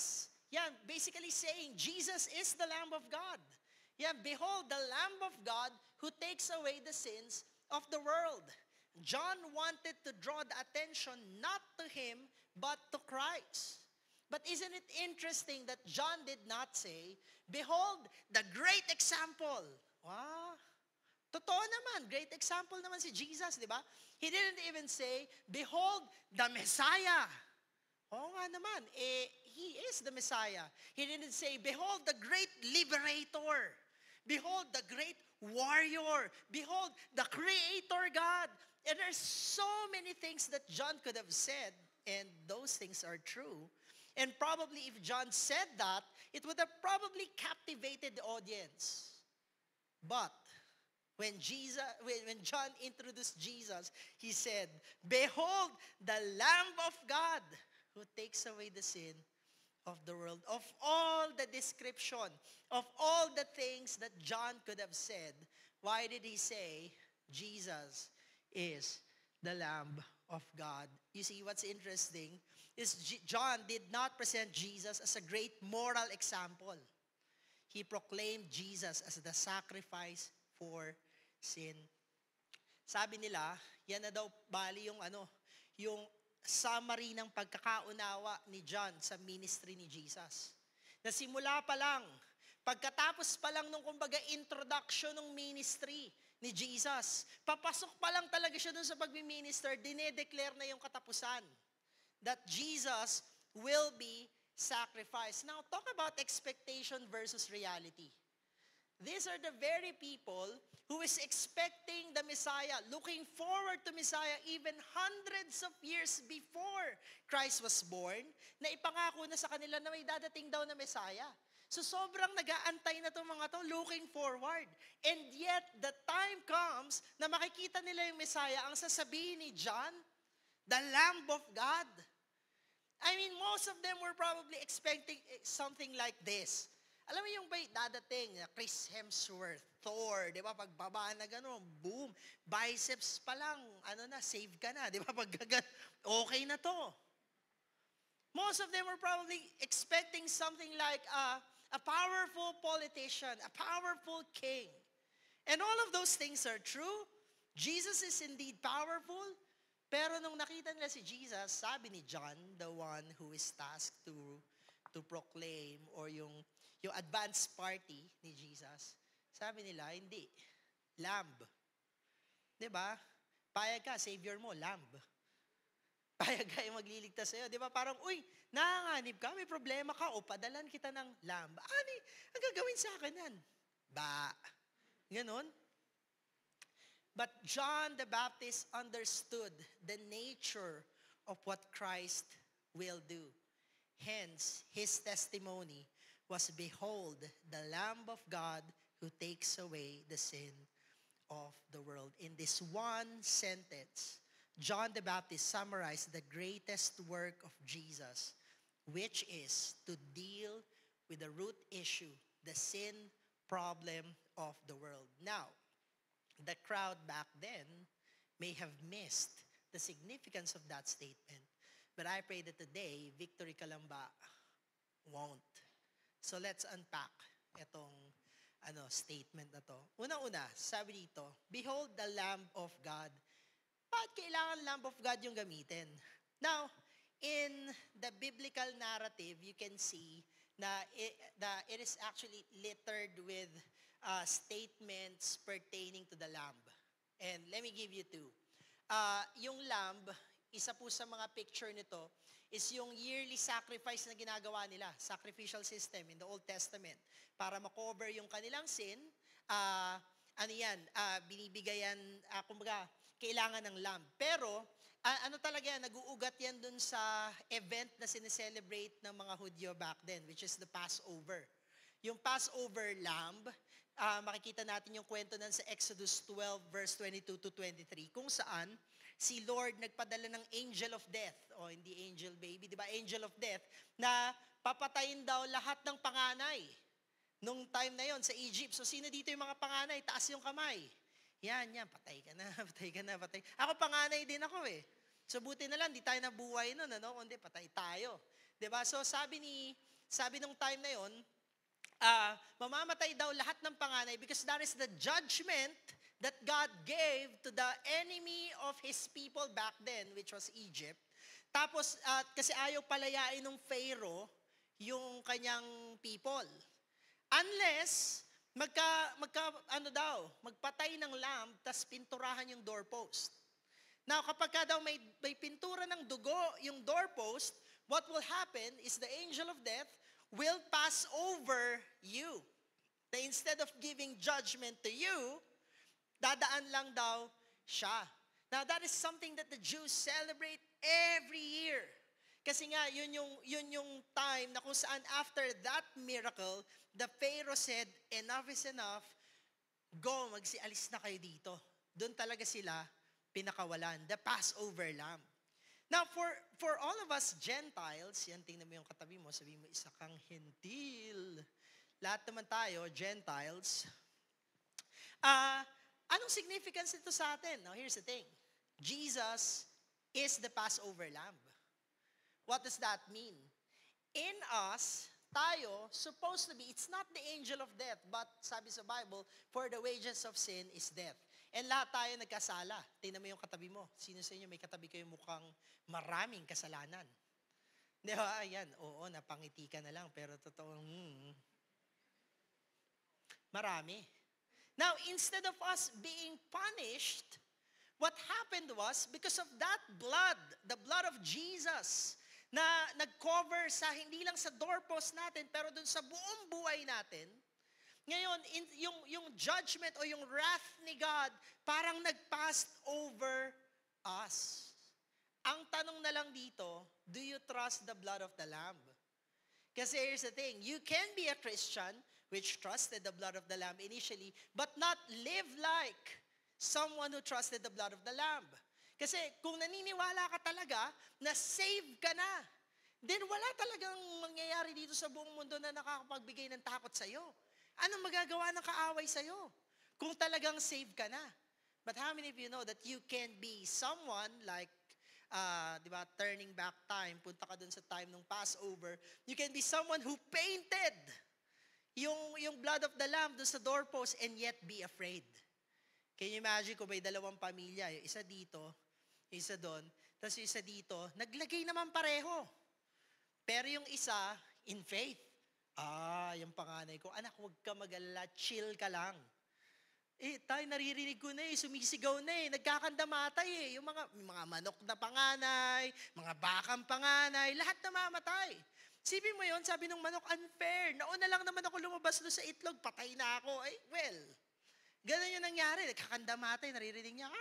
Yeah, basically saying Jesus is the Lamb of God. Yeah, behold, the Lamb of God who takes away the sins of the world. John wanted to draw the attention not to him, but to Christ. But isn't it interesting that John did not say, behold, the great example. Wow. Totoo naman, great example naman si Jesus, di ba? He didn't even say, behold, the Messiah. Oo nga naman, eh, He is the Messiah. He didn't say, behold, the great liberator. Behold, the great warrior. Behold, the creator God. And there's so many things that John could have said, and those things are true. And probably if John said that, it would have probably captivated the audience. But when Jesus, when, when John introduced Jesus, he said, behold, the Lamb of God who takes away the sin of the world. Of all the description, of all the things that John could have said, why did he say Jesus is the Lamb of God? You see, what's interesting is G- John did not present Jesus as a great moral example. He proclaimed Jesus as the sacrifice for sin. Sabi nila, yan na daw bali yung ano, yung summary ng pagkakaunawa ni John sa ministry ni Jesus. Na simula pa lang, pagkatapos pa lang nung kumbaga introduction ng ministry ni Jesus, papasok pa lang talaga siya dun sa pag-minister, dinedeclare na yung katapusan. That Jesus will be sacrificed. Now, talk about expectation versus reality. These are the very people who is expecting the Messiah, looking forward to Messiah even hundreds of years before Christ was born, na ipangako na sa kanila na may dadating daw na Messiah. So sobrang nag-aantay na itong mga to, looking forward. And yet, the time comes na makikita nila yung Messiah, ang sasabihin ni John, the Lamb of God. I mean, most of them were probably expecting something like this. Alam mo yung ba dadating, Chris Hemsworth, Thor, di ba? Pagbaba na gano'n, boom, biceps pa lang, ano na, save ka na, di ba? Pag okay na to. Most of them were probably expecting something like a, a powerful politician, a powerful king. And all of those things are true. Jesus is indeed powerful. Pero nung nakita nila si Jesus, sabi ni John, the one who is tasked to to proclaim or yung yung advance party ni Jesus, sabi nila, hindi. Lamb. Diba? Payag ka, savior mo, lamb. Payag ka yung magliligtas sa'yo. Diba? Parang, uy, nanganganib ka, may problema ka, o padalan kita ng lamb. Ano ang gagawin sa akin yan? Ba? Ganon? But John the Baptist understood the nature of what Christ will do. Hence, his testimony was, behold, the Lamb of God who takes away the sin of the world. In this one sentence, John the Baptist summarized the greatest work of Jesus, which is to deal with the root issue, the sin problem of the world. Now, the crowd back then may have missed the significance of that statement. But I pray that today, Victory Calamba won't. So let's unpack itong ano, statement na to. Una-una, sabi dito, behold the Lamb of God. Bakit kailangan Lamb of God yung gamitin? Now, in the biblical narrative, you can see na it, the, it is actually littered with Uh, statements pertaining to the lamb. And let me give you two. Uh, yung lamb, isa po sa mga picture nito, is yung yearly sacrifice na ginagawa nila, sacrificial system in the Old Testament, para makover yung kanilang sin. Uh, ano yan, uh, binibigayan, uh, kumbaga, kailangan ng lamb. Pero, uh, ano talaga yan, nag-uugat yan dun sa event na sineselebrate ng mga Hudyo back then, which is the Passover. Yung Passover lamb, uh, makikita natin yung kwento nan sa Exodus twelve, verse twenty-two to twenty-three, kung saan si Lord nagpadala ng angel of death, o hindi angel baby, di ba? Angel of death, na papatayin daw lahat ng panganay nung time na yon sa Egypt. So sino dito yung mga panganay? Taas yung kamay. Yan, yan, patay ka na, patay ka na, patay. Ako panganay din ako eh. So buti na lang, di tayo nabuhay nun, ano? Kundi patay tayo. Di ba? So sabi ni sabi nung time na yon, uh, mamamatay daw lahat ng panganay because that is the judgment that God gave to the enemy of His people back then, which was Egypt. Tapos, uh, kasi ayaw palayain ng Pharaoh yung kanyang people. Unless, magka, magka, ano daw, magpatay ng lamb, tas pinturahan yung doorpost. Now, kapag ka daw may, may pintura ng dugo yung doorpost, what will happen is the angel of death will pass over you. Na instead of giving judgment to you, dadaan lang daw siya. Now, that is something that the Jews celebrate every year. Kasi nga, yun yung, yun yung time na kung saan after that miracle, the Pharaoh said, enough is enough, go, magsialis na kayo dito. Doon talaga sila pinakawalan, the Passover lamb. Now, for for all of us Gentiles, yan, tingnan mo yung katabi mo, sabi mo, isa kang hentil. Lahat naman tayo, Gentiles. Ah, uh, anong significance ito sa atin? Now, here's the thing. Jesus is the Passover lamb. What does that mean? In us, tayo, supposed to be, it's not the angel of death, but sabi sa Bible, for the wages of sin is death. And lahat tayo nagkasala. Tingnan mo yung katabi mo. Sino sa inyo may katabi kayo mukhang maraming kasalanan? Di ba? Ayan, oo, napangiti ka na lang, pero totoo, hmm, marami. Now, instead of us being punished, what happened was, because of that blood, the blood of Jesus, na nag-cover sa, hindi lang sa doorpost natin, pero dun sa buong buhay natin, ngayon, in, yung, yung judgment o yung wrath ni God, parang nag-passed over us. Ang tanong na lang dito, do you trust the blood of the Lamb? Kasi here's the thing, you can be a Christian, which trusted the blood of the Lamb initially, but not live like someone who trusted the blood of the Lamb. Kasi kung naniniwala ka talaga na save ka na, then wala talagang mangyayari dito sa buong mundo na nakakapagbigay ng takot sa'yo. Anong magagawa ng kaaway sa'yo kung talagang save ka na? But how many of you know that you can be someone like, uh, di ba, turning back time, punta ka dun sa time ng Passover, you can be someone who painted yung, yung blood of the Lamb dun sa doorpost and yet be afraid. Can you imagine kung may dalawang pamilya, yung isa dito, yung isa doon, tapos yung isa dito, naglagay naman pareho. Pero yung isa, in faith. Ah, yung panganay ko, anak, huwag ka mag-alala, chill ka lang. Eh, tayo naririnig ko na eh, sumisigaw na eh, nagkakandamatay eh. Yung mga, yung mga manok na panganay, mga bakang panganay, lahat na mamatay. Sipin mo yun, sabi ng manok, unfair. Nauna lang naman ako lumabas doon sa itlog, patay na ako. Ay, well, ganun yung nangyari. Nagkakandamatay, naririnig niya,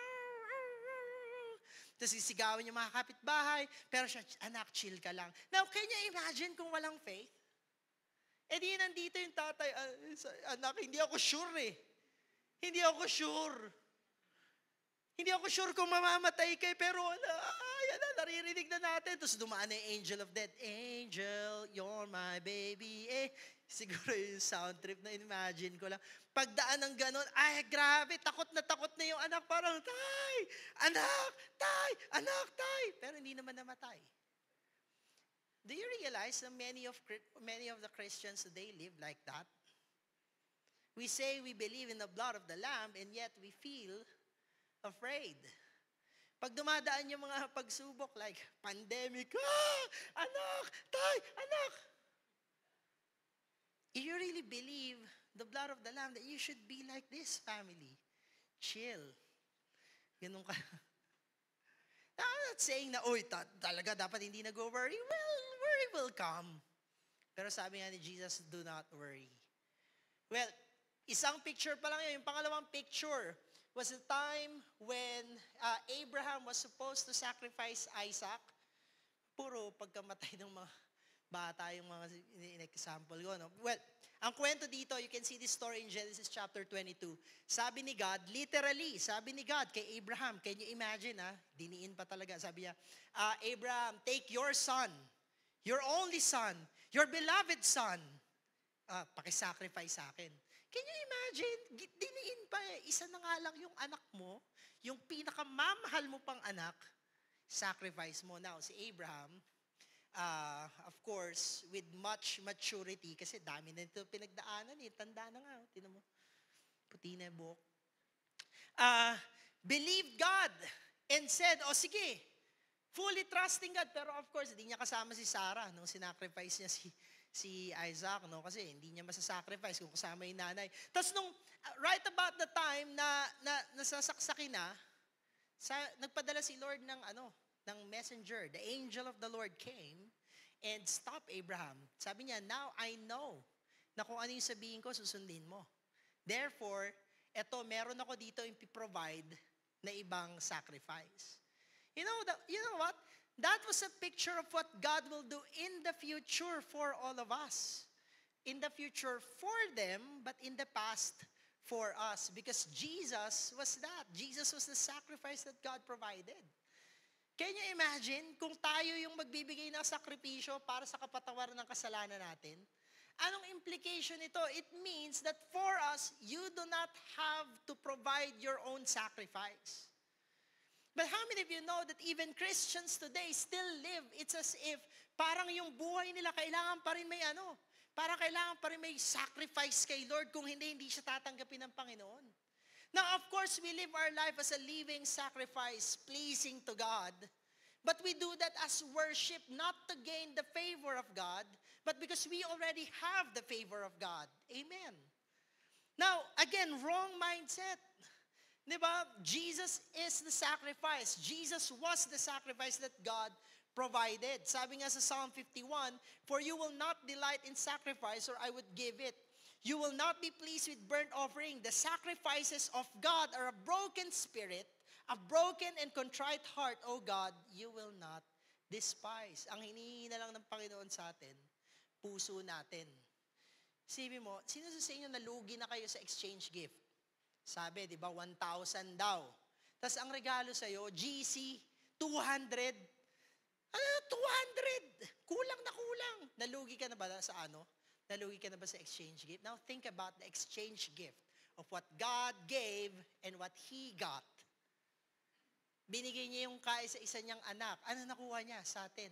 tapos sisigawan yung mga kapitbahay, pero siya, anak, chill ka lang. Now, can you imagine kung walang faith? Eh di nandito yung tatay, uh, anak, hindi ako sure eh. Hindi ako sure. Hindi ako sure kung mamamatay kay, pero ay, yan na, naririnig na natin. Tapos dumaan na yung angel of death. Angel, you're my baby. Eh, siguro yung sound trip na imagine ko lang. Pagdaan ng ganon, ay, grabe, takot na takot na yung anak. Parang, tay, anak, tay, anak, tay. Pero hindi naman namatay. Do you realize that many of many of the Christians today live like that? We say we believe in the blood of the Lamb and yet we feel afraid. Pag dumadaan yung mga pagsubok like pandemic, ah, anak, tay, anak. If you really believe the blood of the Lamb, that you should be like this family. Chill. Ganun ka. I'm not saying na, oy, ta- talaga dapat hindi nag-worry. Well, worry will come. Pero sabi nga ni Jesus, do not worry. Well, isang picture pa lang yun. Yung pangalawang picture was the time when uh, Abraham was supposed to sacrifice Isaac. Puro pagkamatay ng mga bata yung mga in-example ko. No? Well, ang kwento dito, you can see this story in Genesis chapter twenty-two. Sabi ni God, literally, sabi ni God kay Abraham, can you imagine, ha? Diniin pa talaga. Sabi niya, uh, Abraham, take your son, your only son, your beloved son, uh, pakisacrifice sa akin. Can you imagine? Diniin pa eh. Isa na nga lang yung anak mo, yung pinakamamahal mo pang anak, sacrifice mo. Now, si Abraham, uh, of course, with much maturity, kasi dami na ito pinagdaanan eh, tanda na nga, oh, tinan mo, puti na yung buhok. Uh, believed God and said, o oh, sige, fully trusting God. Pero of course, hindi niya kasama si Sarah nung sinacrifice niya si, si Isaac, no? Kasi hindi niya masasacrifice kung kasama yung nanay. Tapos nung, uh, right about the time na, na nasasaksakin na, sa, nagpadala si Lord ng ano, ng messenger. The angel of the Lord came and stopped Abraham. Sabi niya, now I know na kung ano yung sabihin ko, susundin mo. Therefore, eto, meron ako dito yung provide na ibang sacrifice. You know, the, you know what? That was a picture of what God will do in the future for all of us. In the future for them, but in the past for us. Because Jesus was that. Jesus was the sacrifice that God provided. Can you imagine kung tayo yung magbibigay ng sakripisyo para sa kapatawaran ng kasalanan natin? Anong implication nito? It means that for us, you do not have to provide your own sacrifice. But how many of you know that even Christians today still live, it's as if parang yung buhay nila kailangan pa rin may ano, parang kailangan pa rin may sacrifice kay Lord, kung hindi, hindi siya tatanggapin ng Panginoon. Now, of course, we live our life as a living sacrifice, pleasing to God. But we do that as worship, not to gain the favor of God, but because we already have the favor of God. Amen. Now, again, wrong mindset. Diba? Jesus is the sacrifice. Jesus was the sacrifice that God provided. Sabi nga sa Psalm fifty-one, for you will not delight in sacrifice, or I would give it. You will not be pleased with burnt offering. The sacrifices of God are a broken spirit, a broken and contrite heart, O God, you will not despise. Ang hinihingi na lang ng Panginoon sa atin, puso natin. Sabi mo, sino sa inyo nalugi na kayo sa exchange gift? Sabi, di ba, one thousand daw. Tapos ang regalo sa'yo, G C, two hundred. Ano, two hundred? Kulang na kulang. Nalugi ka na ba sa ano? Nalugi ka na ba sa exchange gift? Now think about the exchange gift of what God gave and what He got. Binigay niya yung kaisa-isa niyang anak. Ano nakuha niya sa atin?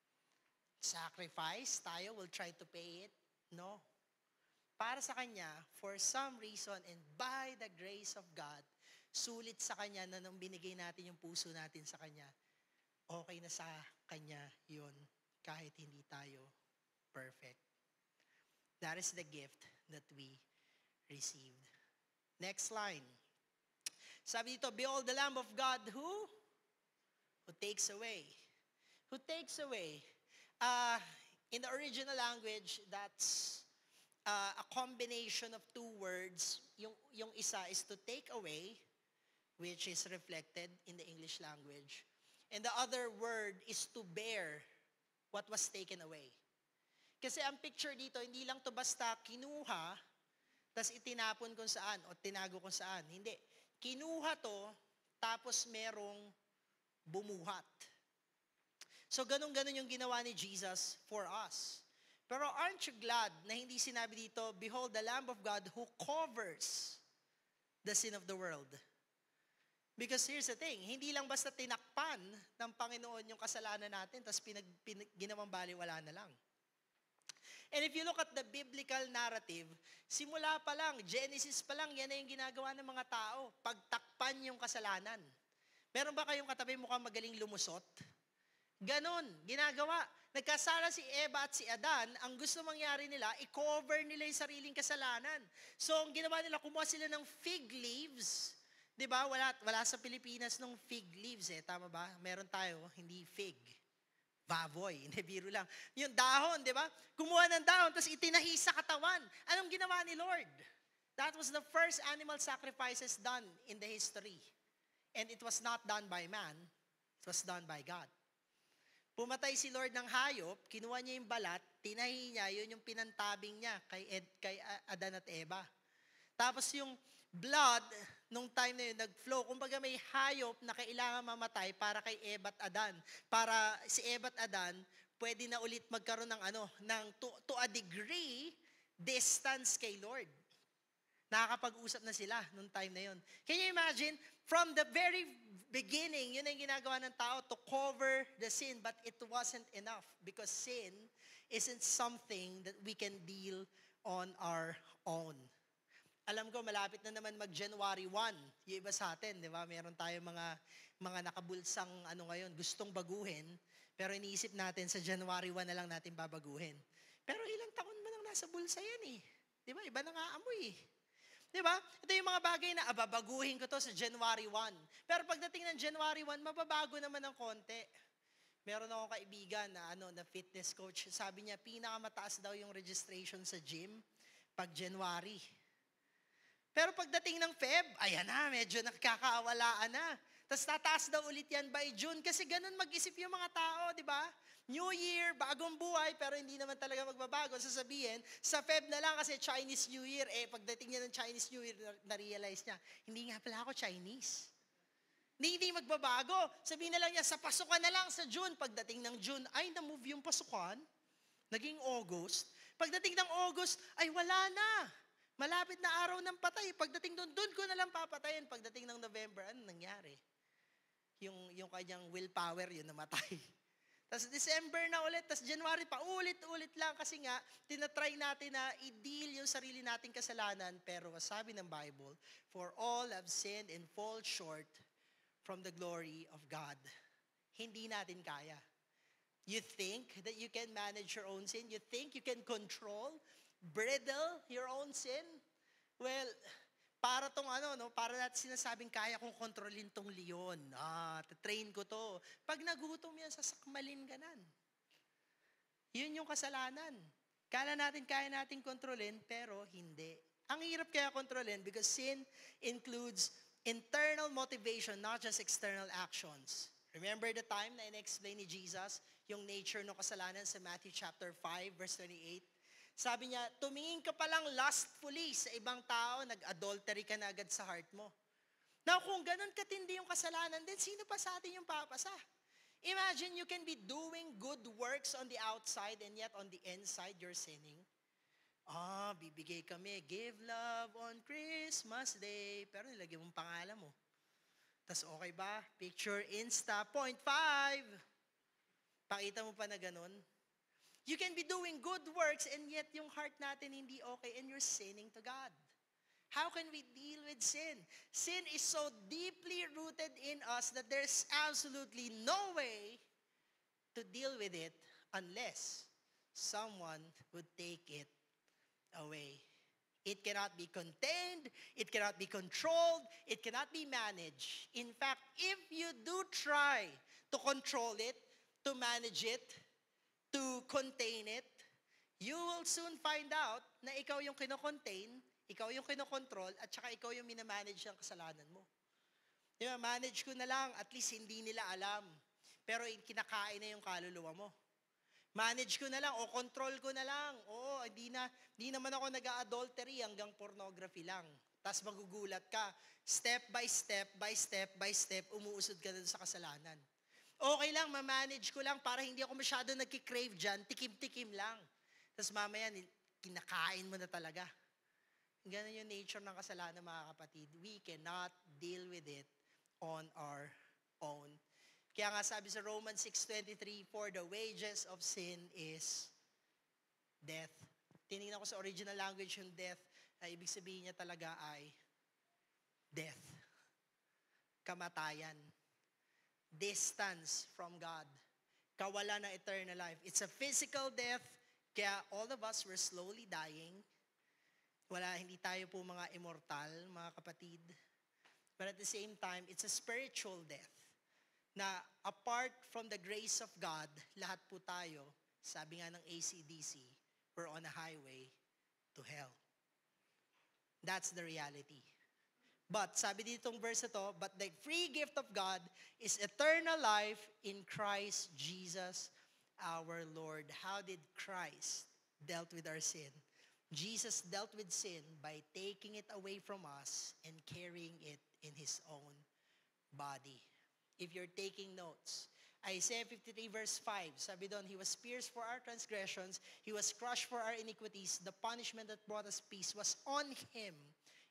Sacrifice, tayo will try to pay it? No. Para sa Kanya, for some reason, and by the grace of God, sulit sa Kanya na nung binigay natin yung puso natin sa Kanya, okay na sa Kanya yun, kahit hindi tayo perfect. That is the gift that we received. Next line. Sabi dito, behold the Lamb of God who? Who takes away. Who takes away. Uh, in the original language, that's uh, a combination of two words. Yung, yung isa is to take away, which is reflected in the English language. And the other word is to bear what was taken away. Kasi ang picture dito, hindi lang to basta kinuha, tas itinapon kung saan, o tinago kung saan. Hindi. Kinuha to, tapos merong bumuhat. So, ganun-ganun yung ginawa ni Jesus for us. Pero aren't you glad na hindi sinabi dito, behold the Lamb of God who covers the sin of the world? Because here's the thing, hindi lang basta tinakpan ng Panginoon yung kasalanan natin, tapos pinag, pinag, ginawang baliwala na lang. And if you look at the biblical narrative, simula pa lang, Genesis pa lang, yan na yung ginagawa ng mga tao. Pagtakpan yung kasalanan. Meron ba kayong katabi mukhang magaling lumusot? Ganon, ginagawa. Nagkasala si Eva at si Adan, ang gusto mangyari nila, i-cover nila yung sariling kasalanan. So, ang ginawa nila, kumuha sila ng fig leaves. Di ba? Wala, wala sa Pilipinas ng fig leaves eh. Tama ba? Meron tayo, hindi fig. Baboy, hindi biro lang. Yung dahon, di ba? Kumuha ng dahon, tapos itinahi sa katawan. Anong ginawa ni Lord? That was the first animal sacrifices done in the history. And it was not done by man. It was done by God. Pumatay si Lord ng hayop, kinuha niya yung balat, tinahi niya, yun yung pinantabing niya kay, Ed, kay Adan at Eva. Tapos yung blood, nung time na yun, nag-flow. Kumbaga may hayop na kailangan mamatay para kay Eva at Adan. Para si Eva at Adan, pwede na ulit magkaroon ng ano, ng to, to a degree, distance kay Lord. Nakakapag-usap na sila nung time na yon. Can you imagine? From the very beginning, yun ang ginagawa ng tao to cover the sin, but it wasn't enough because sin isn't something that we can deal on our own. Alam ko, malapit na naman mag-January first. Yung iba sa atin, di ba? Meron tayo mga, mga nakabulsang ano ngayon, gustong baguhin, pero iniisip natin sa January first na lang natin babaguhin. Pero ilang taon mo nang nasa bulsa yan eh. Di ba? Iba na nga amoy eh. Di ba? Ito yung mga bagay na ababaguhin ko to sa January first. Pero pagdating ng January first, mababago naman ng konti. Meron akong kaibigan na, ano, na fitness coach. Sabi niya, pinakamataas daw yung registration sa gym pag January. Pero pagdating ng Feb, ayan na, medyo nakakaawalaan na. Tapos tataas daw ulit yan by June kasi ganun mag-isip yung mga tao, di ba? New Year, bagong buhay, pero hindi naman talaga magbabago. Sasabihin, sa Feb na lang kasi Chinese New Year, eh pagdating niya ng Chinese New Year, na-realize niya, hindi nga pala ako Chinese. Hindi, hindi magbabago. Sabihin na lang niya, sa pasukan na lang sa June. Pagdating ng June, ay na-move yung pasukan. Naging August. Pagdating ng August, ay wala na. Malapit na araw ng patay. Pagdating doon, doon ko na lang papatayin. Pagdating ng November, ano nangyari? Yung, yung kanyang willpower, yun namatay. Tapos December na ulit, tapos January pa, ulit-ulit lang kasi nga, tinatry natin na i-deal yung sarili nating kasalanan. Pero sabi ng Bible, for all have sinned and fall short from the glory of God. Hindi natin kaya. You think that you can manage your own sin? You think you can control, bridle your own sin? Well, para tong ano, no, para natin sinasabing kaya kong kontrolin tong leon. Ah, train ko to. Pag nagutom yan, sasakmalin ka nan. Yun yung kasalanan. Kala natin kaya natin kontrolin, pero hindi. Ang hirap kaya kontrolin because sin includes internal motivation, not just external actions. Remember the time na in-explain ni Jesus yung nature ng kasalanan sa Matthew chapter five, verse twenty-eight? Sabi niya, tumingin ka palang lustfully sa ibang tao, nag-adultery ka na agad sa heart mo. Now, kung ganun katindi yung kasalanan, then sino pa sa atin yung papasa? Imagine you can be doing good works on the outside and yet on the inside you're sinning. Ah, bibigay kami, give love on Christmas Day. Pero nilagay mong pangalan mo. Tapos okay ba? Picture Insta, point five. Pakita mo pa na ganun. You can be doing good works and yet yung heart natin hindi okay and you're sinning to God. How can we deal with sin? Sin is so deeply rooted in us that there's absolutely no way to deal with it unless someone would take it away. It cannot be contained, it cannot be controlled, it cannot be managed. In fact, if you do try to control it, to manage it, to contain it, you will soon find out na ikaw yung kino-contain, ikaw yung kino-control, at saka ikaw yung minamanage ng kasalanan mo. Di ba, manage ko na lang, at least hindi nila alam. Pero kinakain na yung kaluluwa mo. Manage ko na lang, o control ko na lang. Oo, hindi na, hindi naman ako nag-adultery hanggang pornography lang. Tapos magugulat ka, step by step, by step, by step, umuusod ka dun sa kasalanan. Okay lang, ma-manage ko lang para hindi ako masyado nagkikrave dyan, tikim-tikim lang. Tapos mamaya, kinakain mo na talaga. Ganun yung nature ng kasalanan, mga kapatid. We cannot deal with it on our own. Kaya nga sabi sa Romans six twenty-three, for the wages of sin is death. Tinignan ko sa original language yung death, ay ibig sabihin niya talaga ay death. Kamatayan. Distance from God. Kawalan ng eternal life. It's a physical death, kaya all of us were slowly dying. Wala, hindi tayo po mga immortal, mga kapatid. But at the same time, it's a spiritual death. Na apart from the grace of God, lahat po tayo, sabi nga ng A C D C, we're on a highway to hell. That's the reality. But, sabi ditong verse ito, but the free gift of God is eternal life in Christ Jesus our Lord. How did Christ dealt with our sin? Jesus dealt with sin by taking it away from us and carrying it in His own body. If you're taking notes, Isaiah fifty-three verse five, sabi doon, He was pierced for our transgressions, He was crushed for our iniquities, the punishment that brought us peace was on Him,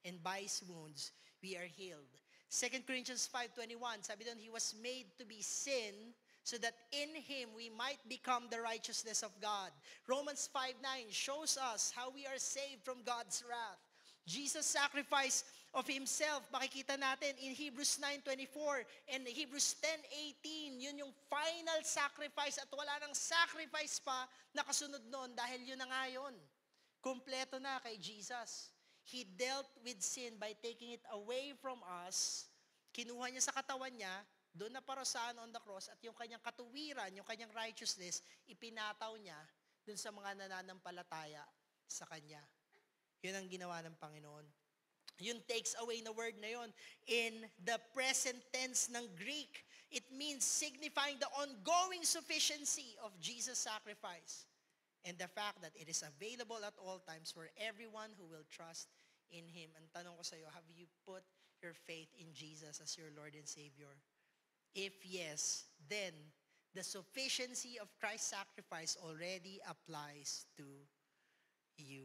and by His wounds, we are healed. Second Corinthians five twenty-one, sabi doon, He was made to be sin so that in Him we might become the righteousness of God. Romans five nine shows us how we are saved from God's wrath. Jesus' sacrifice of Himself, makikita natin in Hebrews nine twenty-four and Hebrews ten eighteen, yun yung final sacrifice at wala nang sacrifice pa na kasunod noon dahil yun na nga yun. Kompleto na kay Jesus. He dealt with sin by taking it away from us. Kinuha niya sa katawan niya, doon na parosaan on the cross, at yung kanyang katuwiran, yung kanyang righteousness, ipinataw niya doon sa mga nananampalataya sa Kanya. Yun ang ginawa ng Panginoon. Yun takes away na word na yun. In the present tense ng Greek, it means signifying the ongoing sufficiency of Jesus' sacrifice and the fact that it is available at all times for everyone who will trust in Him. Ang tanong ko sa iyo, have you put your faith in Jesus as your Lord and Savior? If yes, then the sufficiency of Christ's sacrifice already applies to you.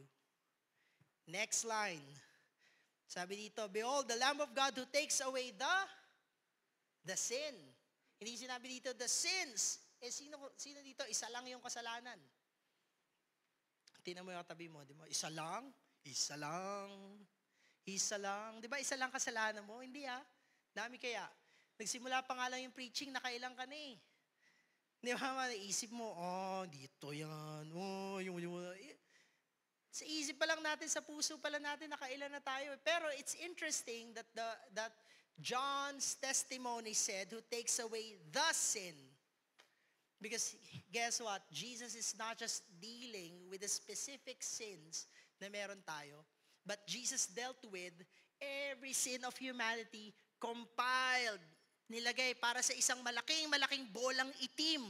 Next line. Sabi dito, behold, the Lamb of God who takes away the the sin. Hindi sinabi dito, the sins. Eh, sino, sino dito? Isa lang yung kasalanan. Tingnan mo yung katabi mo, di ba? Isa lang? Isa lang. Isa lang. Di ba, isa lang kasalanan mo? Hindi ah. Dami kaya. Nagsimula pa nga lang yung preaching, nakailang ka na eh. Di ba, naisip mo, oh, dito yan. Oh, yung, yung, yung. Sa isip pa lang natin, sa puso pa lang natin, nakailan na tayo. Pero it's interesting that the that John's testimony said, who takes away the sin. Because guess what? Jesus is not just dealing with the specific sins na meron tayo, but Jesus dealt with every sin of humanity compiled, nilagay para sa isang malaking, malaking bolang itim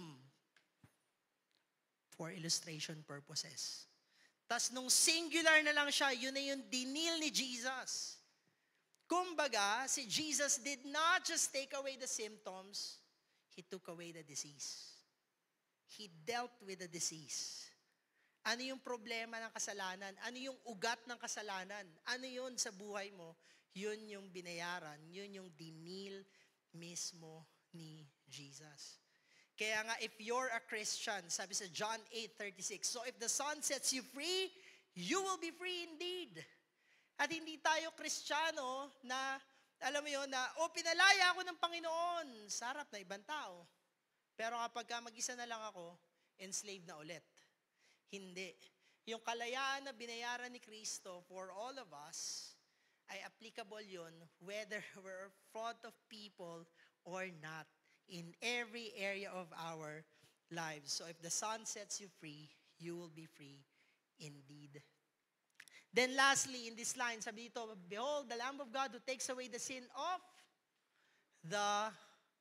for illustration purposes. Tas nung singular na lang siya, yun na yung dinil ni Jesus. Kumbaga, si Jesus did not just take away the symptoms, He took away the disease. He dealt with the disease. Ano yung problema ng kasalanan? Ano yung ugat ng kasalanan? Ano yun sa buhay mo? Yun yung binayaran. Yun yung dinil mismo ni Jesus. Kaya nga, if you're a Christian, sabi sa John eight thirty-six, so if the Son sets you free, you will be free indeed. At hindi tayo Kristiyano na, alam mo yun, na, oh, pinalaya ako ng Panginoon, sarap na ibang tao. Pero kapag ka mag-isa na lang ako, enslaved na ulit. Hindi. Yung kalayaan na binayaran ni Kristo for all of us, ay applicable yun whether we're in front of people or not. In every area of our lives. So if the Son sets you free, you will be free indeed. Then lastly, in this line, sabi dito, behold, the Lamb of God who takes away the sin of the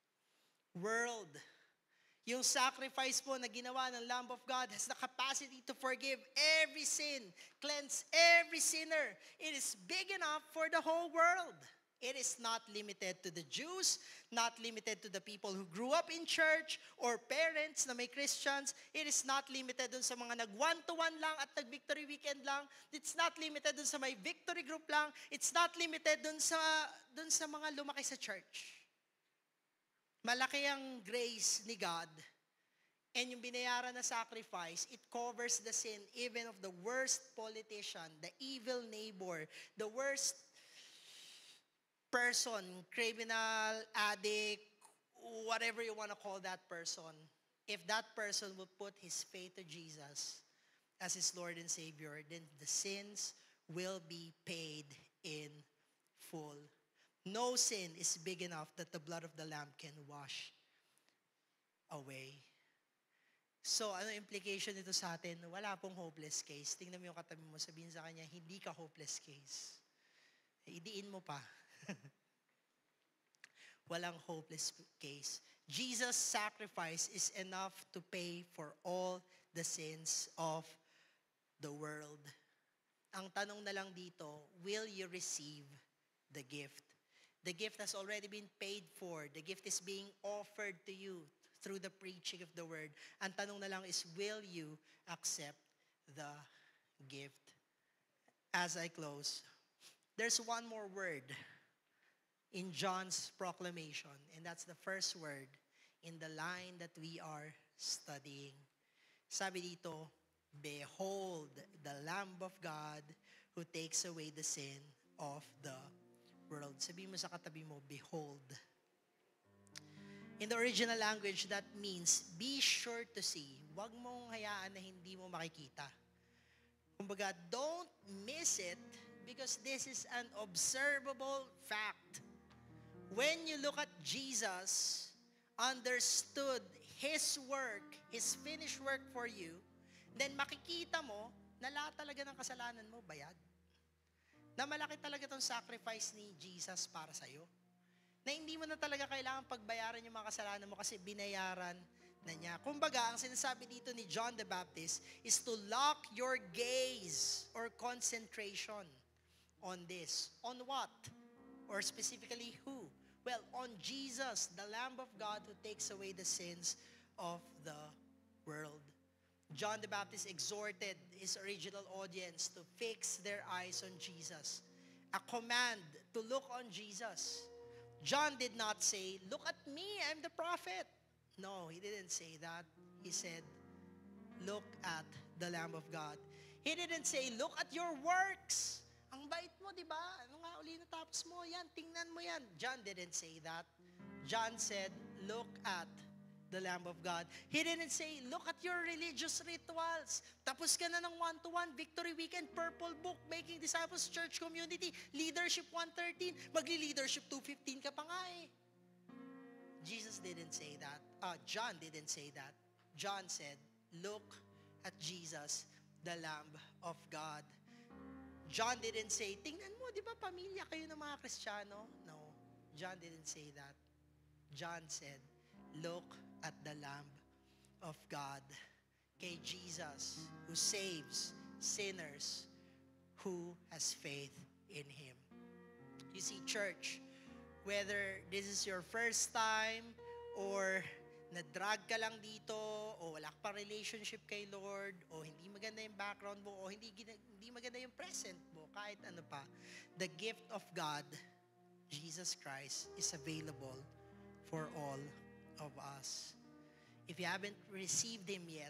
world. Yung sacrifice po na ginawa ng Lamb of God has the capacity to forgive every sin, cleanse every sinner. It is big enough for the whole world. It is not limited to the Jews, not limited to the people who grew up in church or parents na may Christians. It is not limited dun sa mga nag-one-to-one lang at nag-victory weekend lang. It's not limited dun sa may victory group lang. It's not limited dun sa, dun sa mga lumaki sa church. Malaki ang grace ni God. And yung binayaran na sacrifice, it covers the sin even of the worst politician, the evil neighbor, the worst person, criminal, addict, whatever you want to call that person. If that person will put his faith to Jesus as his Lord and Savior, then the sins will be paid in full. No sin is big enough that the blood of the Lamb can wash away. So, ano implication nito sa atin? Wala pong hopeless case. Tingnan mo yung katabi mo, sabihin sa kanya, hindi ka hopeless case. Idiin mo pa. Walang hopeless case. Jesus' sacrifice is enough to pay for all the sins of the world. Ang tanong na lang dito, will you receive the gift? The gift has already been paid for. The gift is being offered to you through the preaching of the word. Ang tanong na lang is, will you accept the gift? As I close, there's one more word in John's proclamation, and that's the first word in the line that we are studying. Sabi dito, behold the Lamb of God who takes away the sin of the world. Sabi mo sa katabi mo, behold. In the original language, that means be sure to see. Huwag mong hayaan na hindi mo makikita. Kumbaga, don't miss it because this is an observable fact. When you look at Jesus, understood His work, His finished work for you, then makikita mo na lahat talaga ng kasalanan mo, bayad. Na malaki talaga itong sacrifice ni Jesus para sa'yo. Na hindi mo na talaga kailangan pagbayaran yung mga kasalanan mo kasi binayaran na niya. Kumbaga, ang sinasabi dito ni John the Baptist is to lock your gaze or concentration on this. On what? Or specifically who? Well, on Jesus, the Lamb of God who takes away the sins of the world. John the Baptist exhorted his original audience to fix their eyes on Jesus. A command to look on Jesus. John did not say, look at me, I'm the prophet. No, he didn't say that. He said, look at the Lamb of God. He didn't say, look at your works. Ang bait mo, di ba? Ano nga uli natapos mo? Yan, tingnan mo yan. John didn't say that. John said, look at the Lamb of God. He didn't say, look at your religious rituals. Tapos ka na ng one-to-one, Victory Weekend, Purple Book, Making Disciples, Church Community, Leadership one thirteen, magli-leadership two fifteen ka pa nga eh. Jesus didn't say that. Uh, John didn't say that. John said, look at Jesus, the Lamb of God. John didn't say, tingnan mo, di ba pamilya kayo ng mga Kristiyano? No, John didn't say that. John said, look at the Lamb of God, kay Jesus, who saves sinners who has faith in Him. You see, church, whether this is your first time or na-drag ka lang dito o wala ka pa relationship kay Lord o hindi maganda yung background mo o hindi, hindi maganda yung present mo, kahit ano pa, the gift of God, Jesus Christ, is available for all of us. If you haven't received Him yet,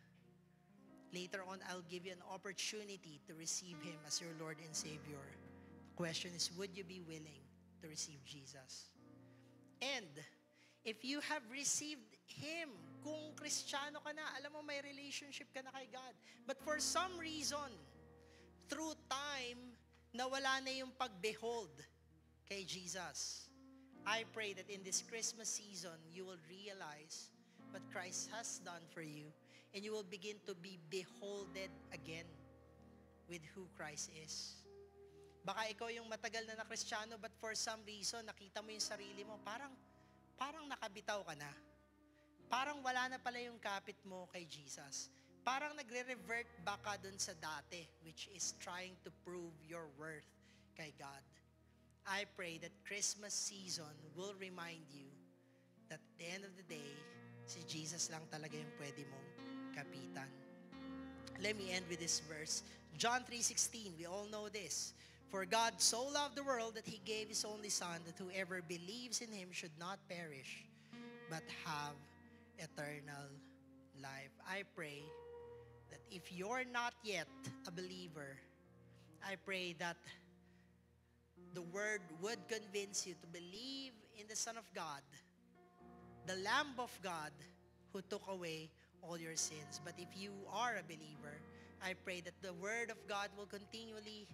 later on I'll give you an opportunity to receive Him as your Lord and Savior. The question is, would you be willing to receive Jesus? And if you have received Him, kung Kristiyano ka na, alam mo may relationship ka na kay God, but for some reason, through time, nawala na yung pag-behold kay Jesus, I pray that in this Christmas season, you will realize what Christ has done for you, and you will begin to be beholded again with who Christ is. Baka ikaw yung matagal na na Kristiyano, but for some reason, nakita mo yung sarili mo, parang, parang nakabitaw ka na. Parang wala na pala yung kapit mo kay Jesus. Parang nagre-revert back ka dun sa dati, which is trying to prove your worth kay God. I pray that Christmas season will remind you that at the end of the day, si Jesus lang talaga yung pwede mong kapitan. Let me end with this verse. John three sixteen, we all know this. For God so loved the world that He gave His only Son, that whoever believes in Him should not perish, but have eternal life. I pray that if you're not yet a believer, I pray that the Word would convince you to believe in the Son of God, the Lamb of God who took away all your sins. But if you are a believer, I pray that the Word of God will continually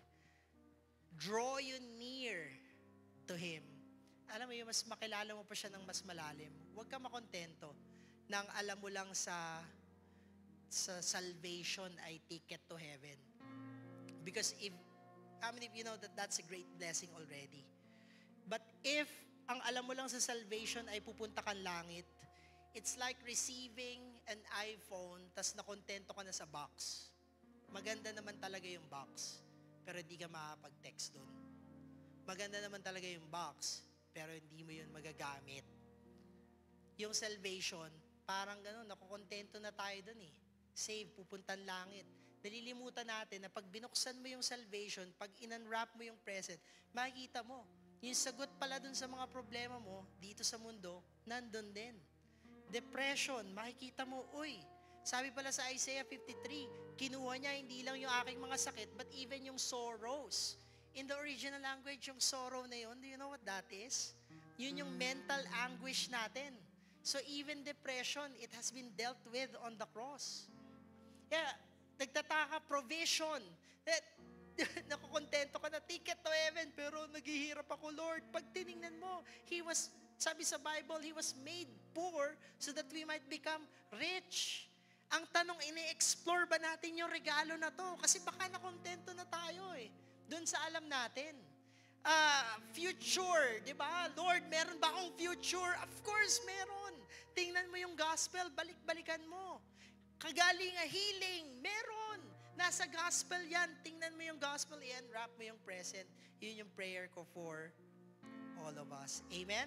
draw you near to Him. Alam mo yung mas makilala mo pa siya ng mas malalim. Huwag ka makontento nang alam mo lang sa sa salvation ay ticket to heaven. Because if I mean, if you know that that's a great blessing already. But if ang alam mo lang sa salvation ay pupunta kang langit, it's like receiving an iPhone tas nakontento ka na sa box. Maganda naman talaga yung box, pero hindi ka makapag-text dun. Maganda naman talaga yung box, pero hindi mo yun magagamit. Yung salvation, parang gano'n, nakukontento na tayo dun eh. Save, pupuntan langit. nalilimutan natin na pag binuksan mo yung salvation, pag in-unwrap mo yung present, makikita mo, yung sagot pala dun sa mga problema mo, dito sa mundo, nandun din. Depression, makikita mo, uy, sabi pala sa Isaiah fifty-three, kinuha niya hindi lang yung aking mga sakit, but even yung sorrows. In the original language, yung sorrow na yun, do you know what that is? Yun yung mental anguish natin. So even depression, it has been dealt with on the cross. Yeah, nagtataka, provision. Eh, nakukontento ka na, ticket to heaven, pero naghihirap ako, Lord. Pag tiningnan mo, He was, sabi sa Bible, He was made poor so that we might become rich. Ang tanong, ini-explore ba natin yung regalo na to? Kasi baka nakontento na tayo eh. Doon sa alam natin. Uh, future, di ba? Lord, meron ba akong future? Of course, meron. Tingnan mo yung gospel, balik-balikan mo. Kagalingan, healing, meron. Nasa gospel yan. Tingnan mo yung gospel, i-unwrap mo yung present. Yun yung prayer ko for all of us. Amen?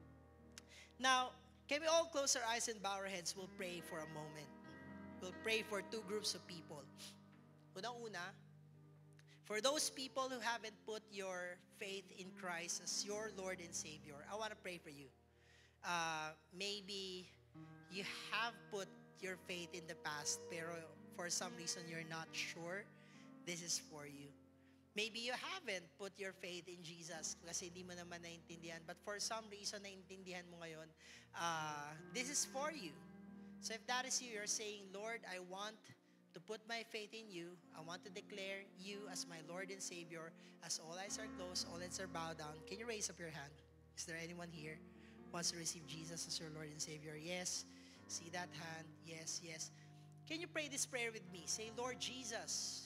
Now, can we all close our eyes and bow our heads? We'll pray for a moment. We'll pray for two groups of people. Unang-una, for those people who haven't put your faith in Christ as your Lord and Savior, I want to pray for you. Uh, maybe you have put your faith in the past, pero for some reason you're not sure this is for you. Maybe you haven't put your faith in Jesus kasi hindi mo naman naintindihan, but for some reason naintindihan mo ngayon, uh, this is for you. So if that is you, you're saying, Lord, I want to put my faith in you. I want to declare you as my Lord and Savior. As all eyes are closed, all heads are bowed down. Can you raise up your hand? Is there anyone here who wants to receive Jesus as your Lord and Savior? Yes. See that hand? Yes, yes. Can you pray this prayer with me? Say, Lord Jesus,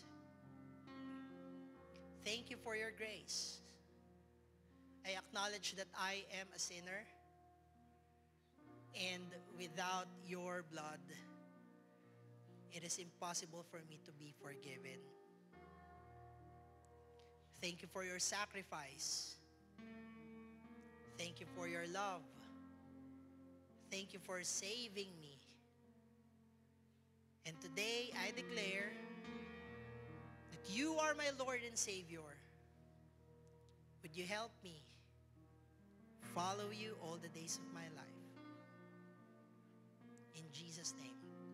thank you for your grace. I acknowledge that I am a sinner, and without your blood, it is impossible for me to be forgiven. Thank you for your sacrifice. Thank you for your love. Thank you for saving me. And today, I declare that you are my Lord and Savior. Would you help me follow you all the days of my life? In Jesus' name.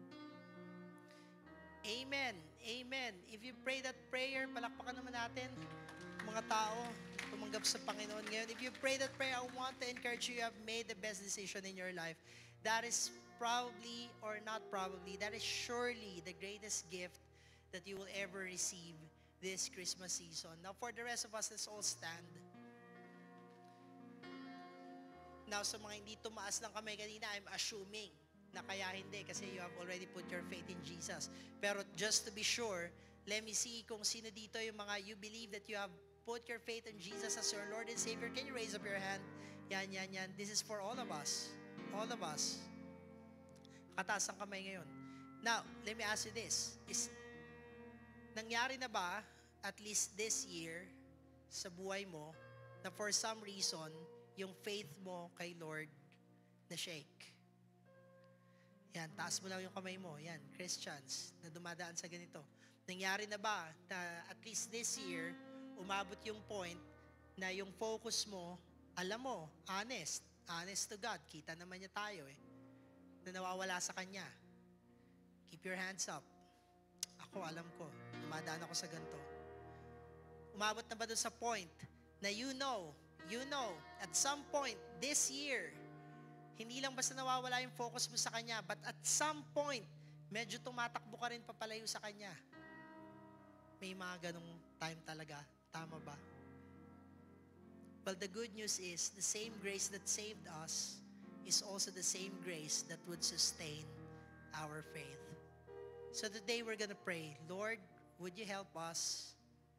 Amen. Amen. If you pray that prayer, palakpakan naman natin mga tao tumanggap sa Panginoon ngayon. If you pray that prayer, I want to encourage you, you have made the best decision in your life. That is probably, or not probably, that is surely the greatest gift that you will ever receive this Christmas season. Now, for the rest of us, let's all stand. Now, sa mga hindi tumaas ng kamay kanina, I'm assuming na kaya hindi kasi you have already put your faith in Jesus. Pero just to be sure, let me see kung sino dito yung mga you believe that you have put your faith in Jesus as your Lord and Savior. Can you raise up your hand? Yan, yan, yan. This is for all of us. All of us. Kataas ang kamay ngayon. Now, let me ask you this. Is, nangyari na ba, at least this year, sa buhay mo, na for some reason, yung faith mo kay Lord na shake? Yan, taas mo lang yung kamay mo. Yan, Christians na dumadaan sa ganito. Nangyari na ba na at least this year, umabot yung point na yung focus mo, alam mo, honest, honest to God, kita naman niya tayo eh, na nawawala sa Kanya. Keep your hands up. Ako, alam ko, dumadaan ako sa ganito. Umabot na ba doon sa point na you know, you know, at some point this year, hindi lang basta nawawala yung focus mo sa Kanya, but at some point, medyo tumatakbo ka rin papalayo sa Kanya. May mga ganong time talaga. Tama ba? Well, the good news is, the same grace that saved us is also the same grace that would sustain our faith. So today we're gonna pray, Lord, would you help us?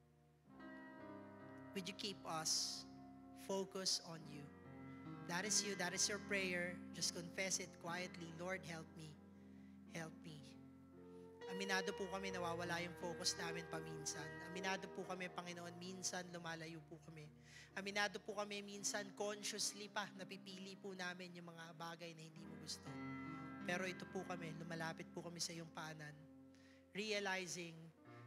Would you keep us focused on you? That is you, that is your prayer. Just confess it quietly. Lord, help me. Help me. Aminado po kami nawawala yung focus namin paminsan. Aminado po kami, Panginoon, minsan lumalayo po kami. Aminado po kami minsan consciously pa, napipili po namin yung mga bagay na hindi mo gusto. Pero ito po kami, lumalapit po kami sa iyong paanan, realizing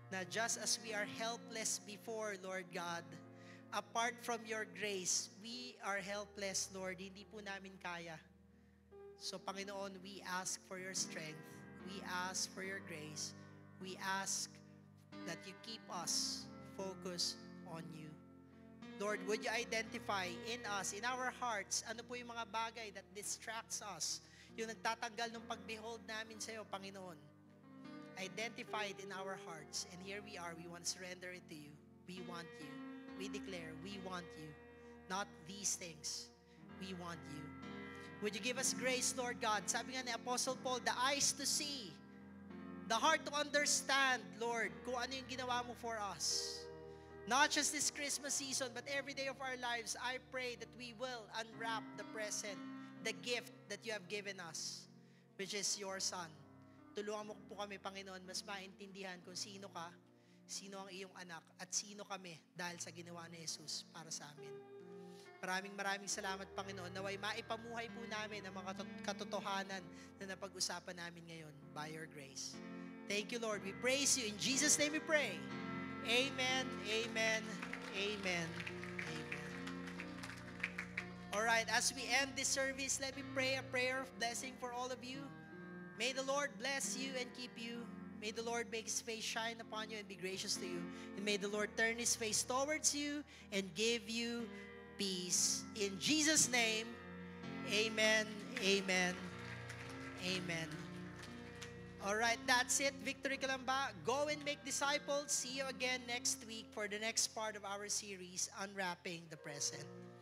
na just as we are helpless before, Lord God, apart from your grace, we are helpless, Lord. Hindi po namin kaya. So, Panginoon, we ask for your strength. We ask for your grace. We ask that you keep us focused on you. Lord, would you identify in us, in our hearts, ano po yung mga bagay that distracts us, yung nagtatanggal ng pag-behold namin sa iyo, Panginoon. Identify it in our hearts. And here we are. We want to surrender it to you. We want you. We declare, we want you. Not these things. We want you. Would you give us grace, Lord God? Sabi nga ni Apostle Paul, the eyes to see, the heart to understand, Lord, kung ano yung ginawa mo for us. Not just this Christmas season, but every day of our lives, I pray that we will unwrap the present, the gift that you have given us, which is your Son. Tulungan mo po kami, Panginoon, mas maintindihan kung sino ka, sino ang iyong anak, at sino kami dahil sa ginawa ni Jesus para sa amin. Maraming maraming salamat, Panginoon, naway maipamuhay po namin ang mga katotohanan na napag-usapan namin ngayon by your grace. Thank you, Lord. We praise you. In Jesus' name we pray. Amen, amen, amen, amen. All right, as we end this service, let me pray a prayer of blessing for all of you. May the Lord bless you and keep you. May the Lord make His face shine upon you and be gracious to you. And may the Lord turn His face towards you and give you peace. In Jesus' name, amen, amen, amen. All right, that's it. Victory Calamba. Go and make disciples. See you again next week for the next part of our series, Unwrapping the Present.